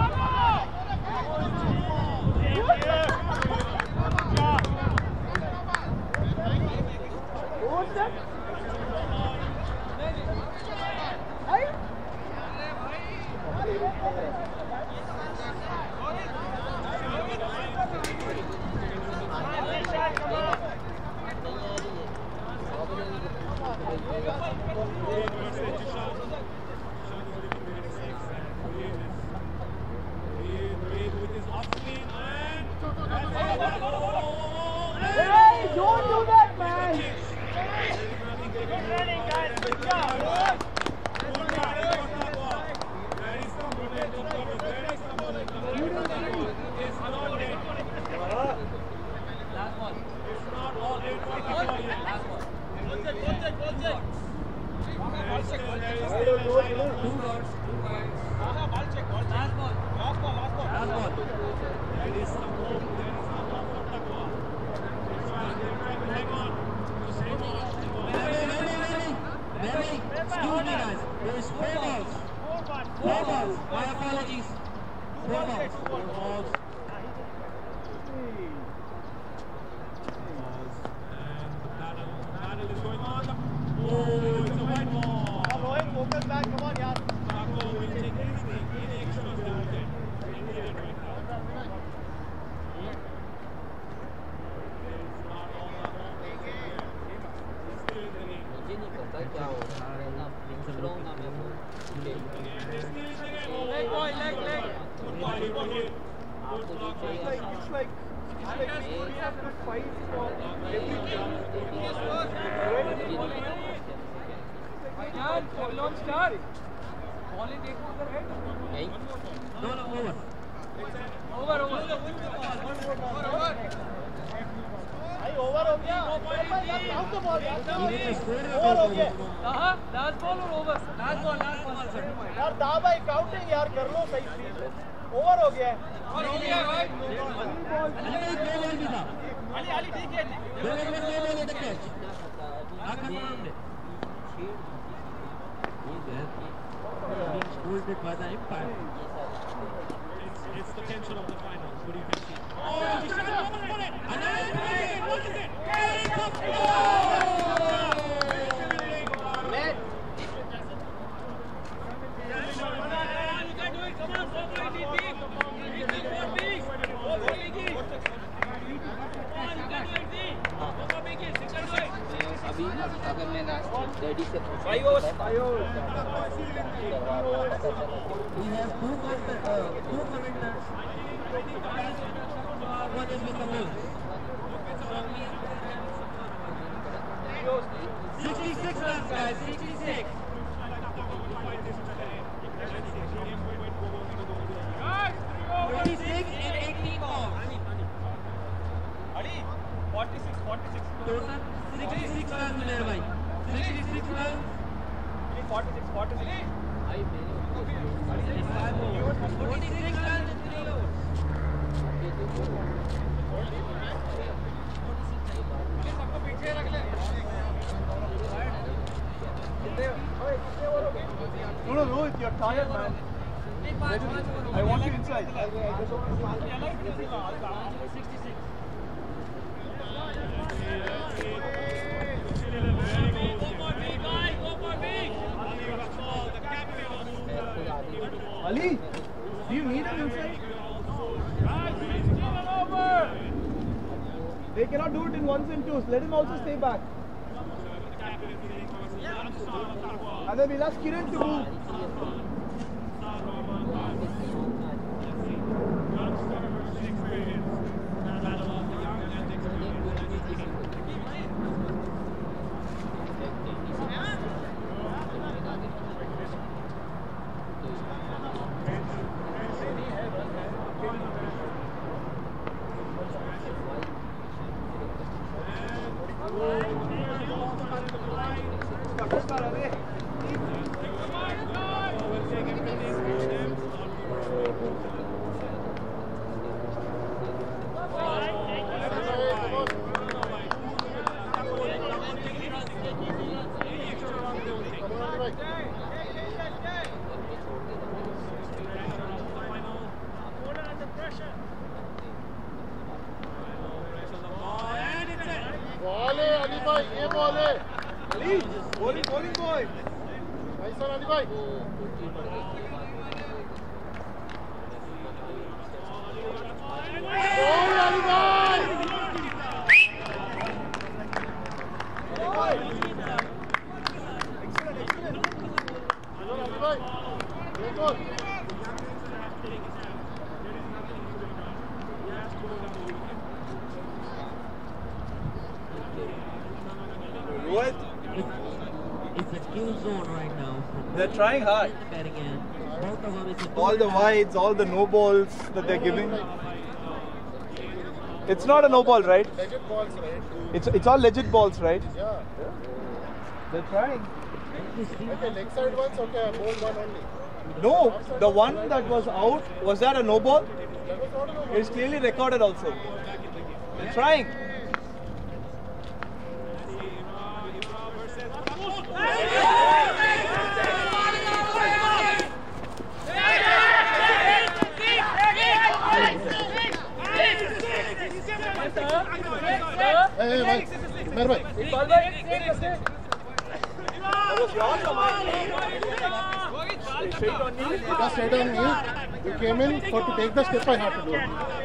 What's that? Hey, don't do that, man! Good running, guys. Good job. Excuse me guys, there is four balls. Four balls. My apologies. Four balls. Four balls. And the battle, the battle is going on. Oh, it's a white ball. Rohit, focus back. Come on, yaar. Taqwa will take anything, any extras they will get. Any hand right now. It's not all that long. He's still in the game. मुझे नहीं पता क्या हो रहा है ना पिछलों ना मैं वो Leg boy, leg, leg. Good ball, good ball. Good block. It's like, it's like, it's like we have to fight for everything. यार लॉन्च स्टार बॉलिंग देखो उधर है नहीं No, no, over. Over over भाई ओवर हो गया count the ball Even the score is over हो over. गया हां लास्ट बॉल और over last ball last ball sir यार दा भाई काउंटिंग यार कर लो सही से ओवर हो गया और हो गया भाई अली दो बॉल भी था. अली अली ठीक है दो बॉल में दो बॉल होते कैच. आखिर में हमने. Being scolded by the umpire. It's, it's the tension of the finals. What do you think? Oh, he shot it, put it! And then, what is it? What is it? Here it comes! मैं you can do it come on four point eight deep deep four big four big come on you can do it deep four big six do it अभी अगर मैं daddy से five overs five overs We have two contest, uh, two commenters. One is with the bowlers. sixty-six runs, guys. sixty-six. forty-six and eighteen balls. Ali forty-six forty-six Total sixty-six runs मिले हैं भाई. sixty-six runs. forty-six forty-six भाई मैंने in five overs. forty-six runs in three overs. No, no, Rohit, you're tired, man. I want you inside. Ali, do you need him inside? They cannot do it in ones and twos. Let him also stay back. And then we'll ask Kiran to move. What? It's a kill zone right now. They're trying hard. All the wides, all the no balls that they're giving. It's not a no ball, right? Legit balls, right? It's it's all legit balls, right? Yeah. They're trying. Okay, leg side ones, okay, ball one only. No, the one that was out, was that a no ball? That was not a no ball. It's clearly recorded also. They're trying. Hey, hey, bhai. Mer bhai. Iqbal bhai, that was yours or mine? Straight on knee? It was straight on knee. You came in for to take the step, I had to do it.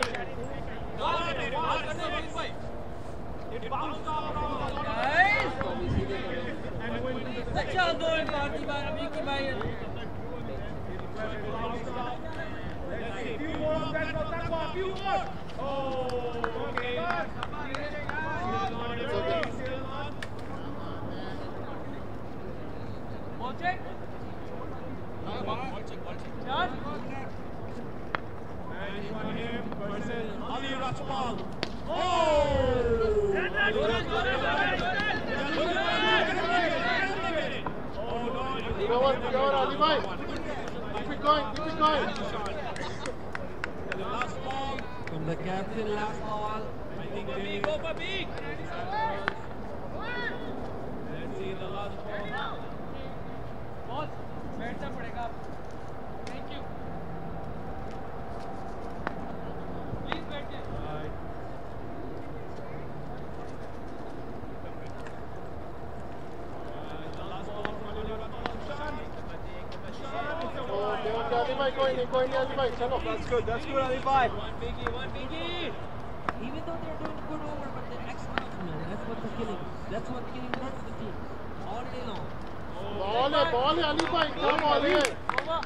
Check. Done. Ali Rajpar. Oh! Recover, recover, Ali bhai. Keep it going, keep it going. The last ball. From the captain, last ball. I think Go they big, go for big. let's see the last ball. Ball. बैठना पड़ेगा. Thank you. Please बैठिए. Okay, okay, Ali bhai, koi nahi, koi nahi, Ali bhai, chalo. That's good, that's good, Ali bhai. One biggie, one biggie. Even though they're doing good over, but they're excellent, man. That's what the killing. That's what killing hurts the team all day long. Ball hai, ball hai, Ali bhai, kya ball hai? Over.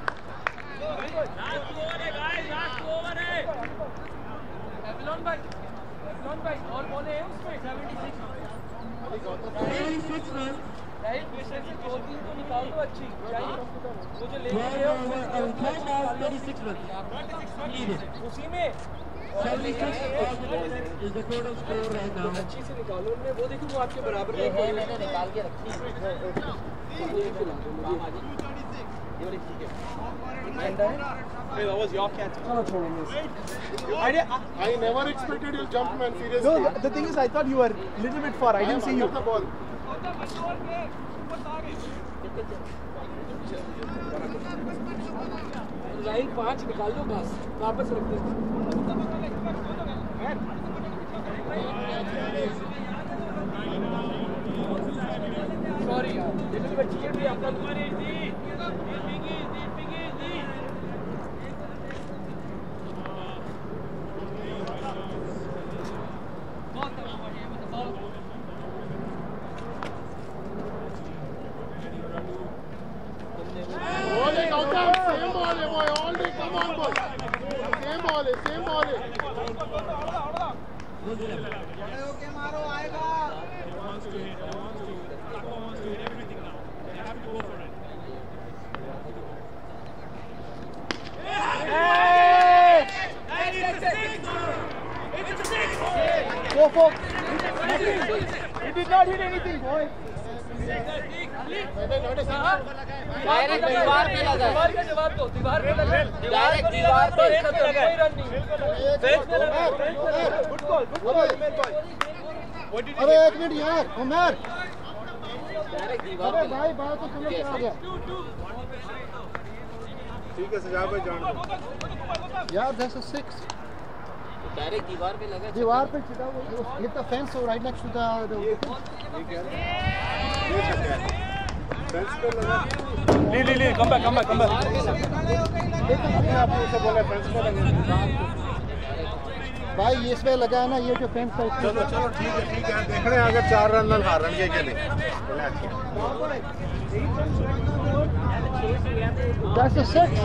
Last over है guys, last over है. Avalon भाई, Avalon भाई, और ball है उसमें seventy-six. seventy-six runs. Right pressure से दो तीन तो निकाल दो अच्छी. चाहिए. वो जो ले twelve गए हो over, uh, twelve balls, thirty-six runs. Needed. उसी में seventy-six is the total score right now. अच्छी से निकालो उनने वो देखो वो आपके बराबर है मैंने निकाल के रखी है Hey, that was your catch. चलो छोड़ो miss I did. I, I never expected you jump man seriously no, the, the thing is, I thought you were a little bit far. I didn't see you. the ball line पाँच निकाल लो बस वापस रख दो sorry यार little bit cheer भी आपका same ball है ओके मारो आएगा Go, go. He did not hit anything, boy. Direct दीवार पे लगा दीवार का जवाब दो दीवार पे लगा डायरेक्ट दीवार पे खत्म कोई रन नहीं फेंस पे लगा गुड कॉल गुड कॉल मेरे बॉय अरे एक मिनट यार उमर डायरेक्ट दीवार अरे भाई बात तो समझ में आ गया ठीक है सजा भाई जान यार दैट्स अ सिक्स डायरेक्ट दीवार पे लगा दीवार पे चिटा वो हिट द फेंस और right next to the fence पे लगा ली ली ली come back come back come back आपने उसे बोला फेंस पे लगा भाई ये इसमें लगा है ना ये जो फेंस है चलो चलो ठीक है ठीक है देख रहे हैं अगर चार रन न हार रन के के लिए दैट्स अ सिक्स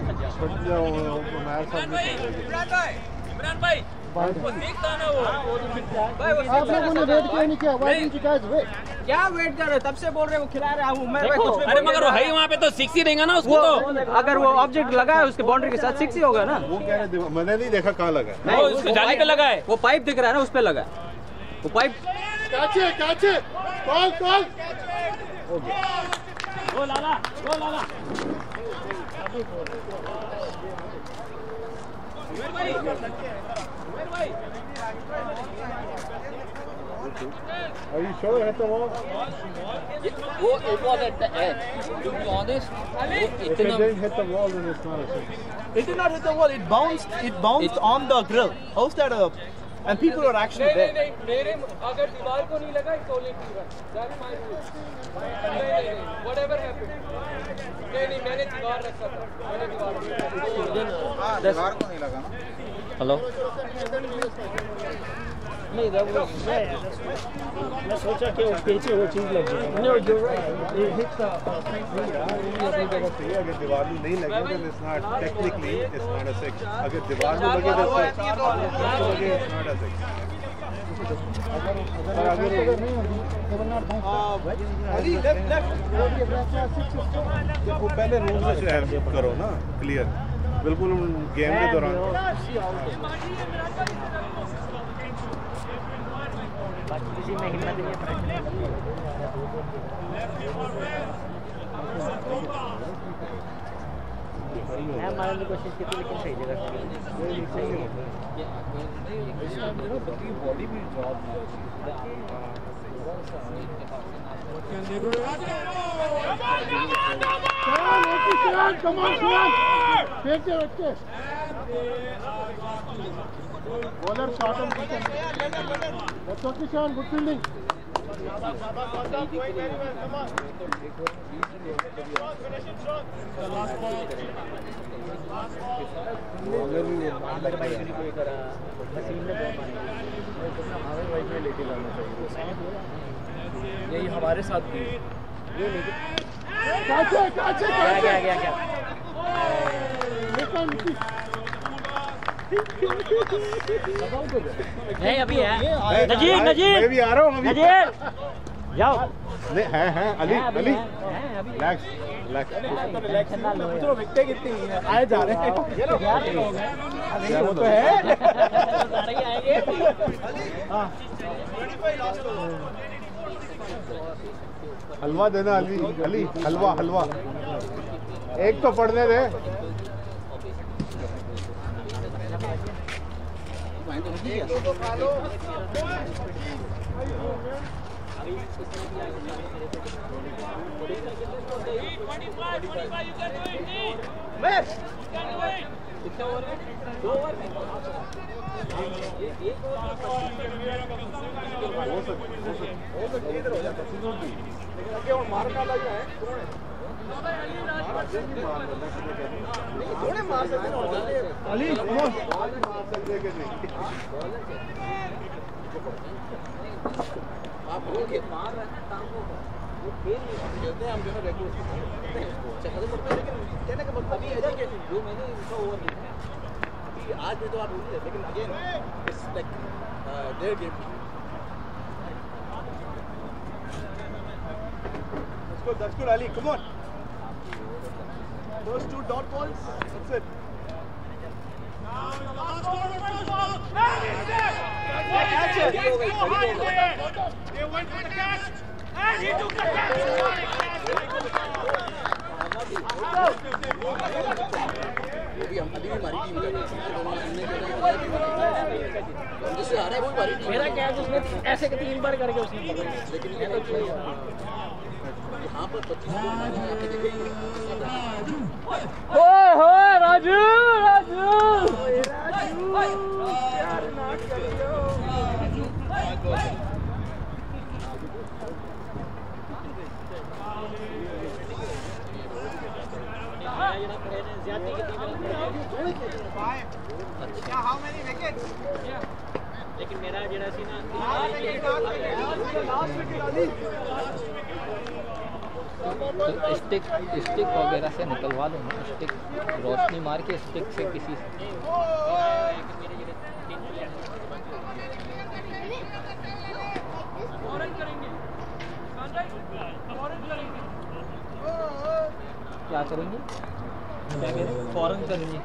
इमरान भाई वो देखता ना वो भाई वो आप लोगों ने वेट क्यों नहीं किया why didn't you guys wait क्या वेट कर रहे हो तब से बोल रहे हो खिला रहा हूं मैं भाई कुछ अरे मगर वो है वहाँ पे तो सिक्स ही देगा ना उसको तो अगर वो ऑब्जेक्ट लगा है उसके बाउंड्री के साथ सिक्स ही होगा ना वो कह रहे मैंने नहीं देखा कहाँ लगा वो उसके जाली पे लगा है वो पाइप दिख रहा है ना उस पे लगा है वो pipe catch it catch it call call वो लाला वो लाला उमर भाई उमर भाई Are you sure hit the wall? वो it was at the edge to be honest If it didn't hit the wall then it's not a six. It did not hit the wall. It bounced. It bounced on the grill. How's that up? And people were actually नहीं there. नहीं मेरे अगर दीवार को नहीं लगा it's only two runs that's my rule नहीं नहीं whatever happened नहीं नहीं मैंने दीवार रखा था मैंने दीवार हाँ दीवार को नहीं लगा ना हेलो नहीं that was मैं सोचा कि वो पीछे वो चीज लग गई. No, you're right. It hit the. अगर दीवार में नहीं लगे then it's not technically it's not a six. अगर दीवार में लगे तो six. लगे it's not a six. अगर अगर नहीं होगी तो वरना अली लेफ्ट लेफ्ट. वो पहले रूल से शेयर करो ना क्लियर बिल्कुल गेम के दौरान किसी में हिम्मत नहीं है. मैं मारने की कोशिश की थी लेकिन सही जगह बॉडी भी जॉब come on come फेंक दे बच्चे बॉलर शॉट ऑन किचन बच्चों की शान गुड फील्डिंग यही हमारे साथ भी काचे काचे क्या क्या क्या क्या नहीं अभी है नजीर नजीर मैं भी आ रहा हूँ अभी नजीर जाओ नहीं है है अली अली रिलैक्स रिलैक्स तो विकेट कितनी आए जा रहे हैं ये वो तो है सारे ही आएंगे हां हलवा देना अली अली हलवा हलवा एक तो पढ़ने दे। एक दो तो खा लो। मारना लग रहा है थोड़े मार सकते अली मार सकते कि नहीं आप बोलिए मार रहे हैं काम को वो खेल नहीं खेलते हैं हम जो है रेगुलर करते हैं उसको अच्छा खासा पड़ता है लेकिन कहने का मतलब ये है कि जो मैंने इनका ओवर लिया है अभी आज में तो आप बोलिए लेकिन again it's like their game Let's go, that's good, Ali. Come on. Those two dot balls. That's it. Catch it. They went for the catch. And he took the catch. ये भी हम अभी भी हमारी टीम का जिससे आ रहा है वो हमारी टीम मेरा क्या है उसने ऐसे के तीन बार करके उसने लेकिन ये तो यहाँ पर पच्चीस ओए होए राजू राजू यार नाच कर रहे हो। क्या हाउ मेनी विकेट्स लेकिन मेरा जरा सी ना तो स्टिक स्टिक वगैरह से निकलवा दो ना स्टिक रोशनी मार के स्टिक से किसी से क्या करेंगे फौरन करेंगे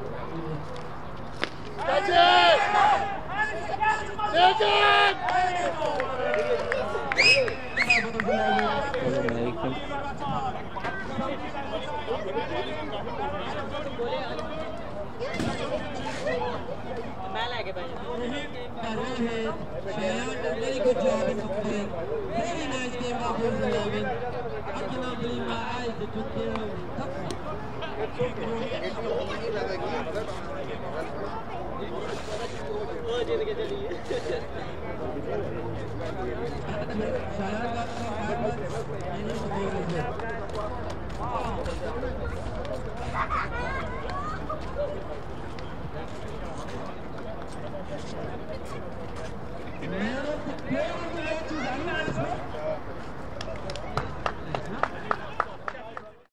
मैं लाके भाई Very good job in the play. Very nice game by both eleven. I cannot believe my eyes that took care of Taqwa. वो जीत के चली Shayad got some five runs and he's the ball as well.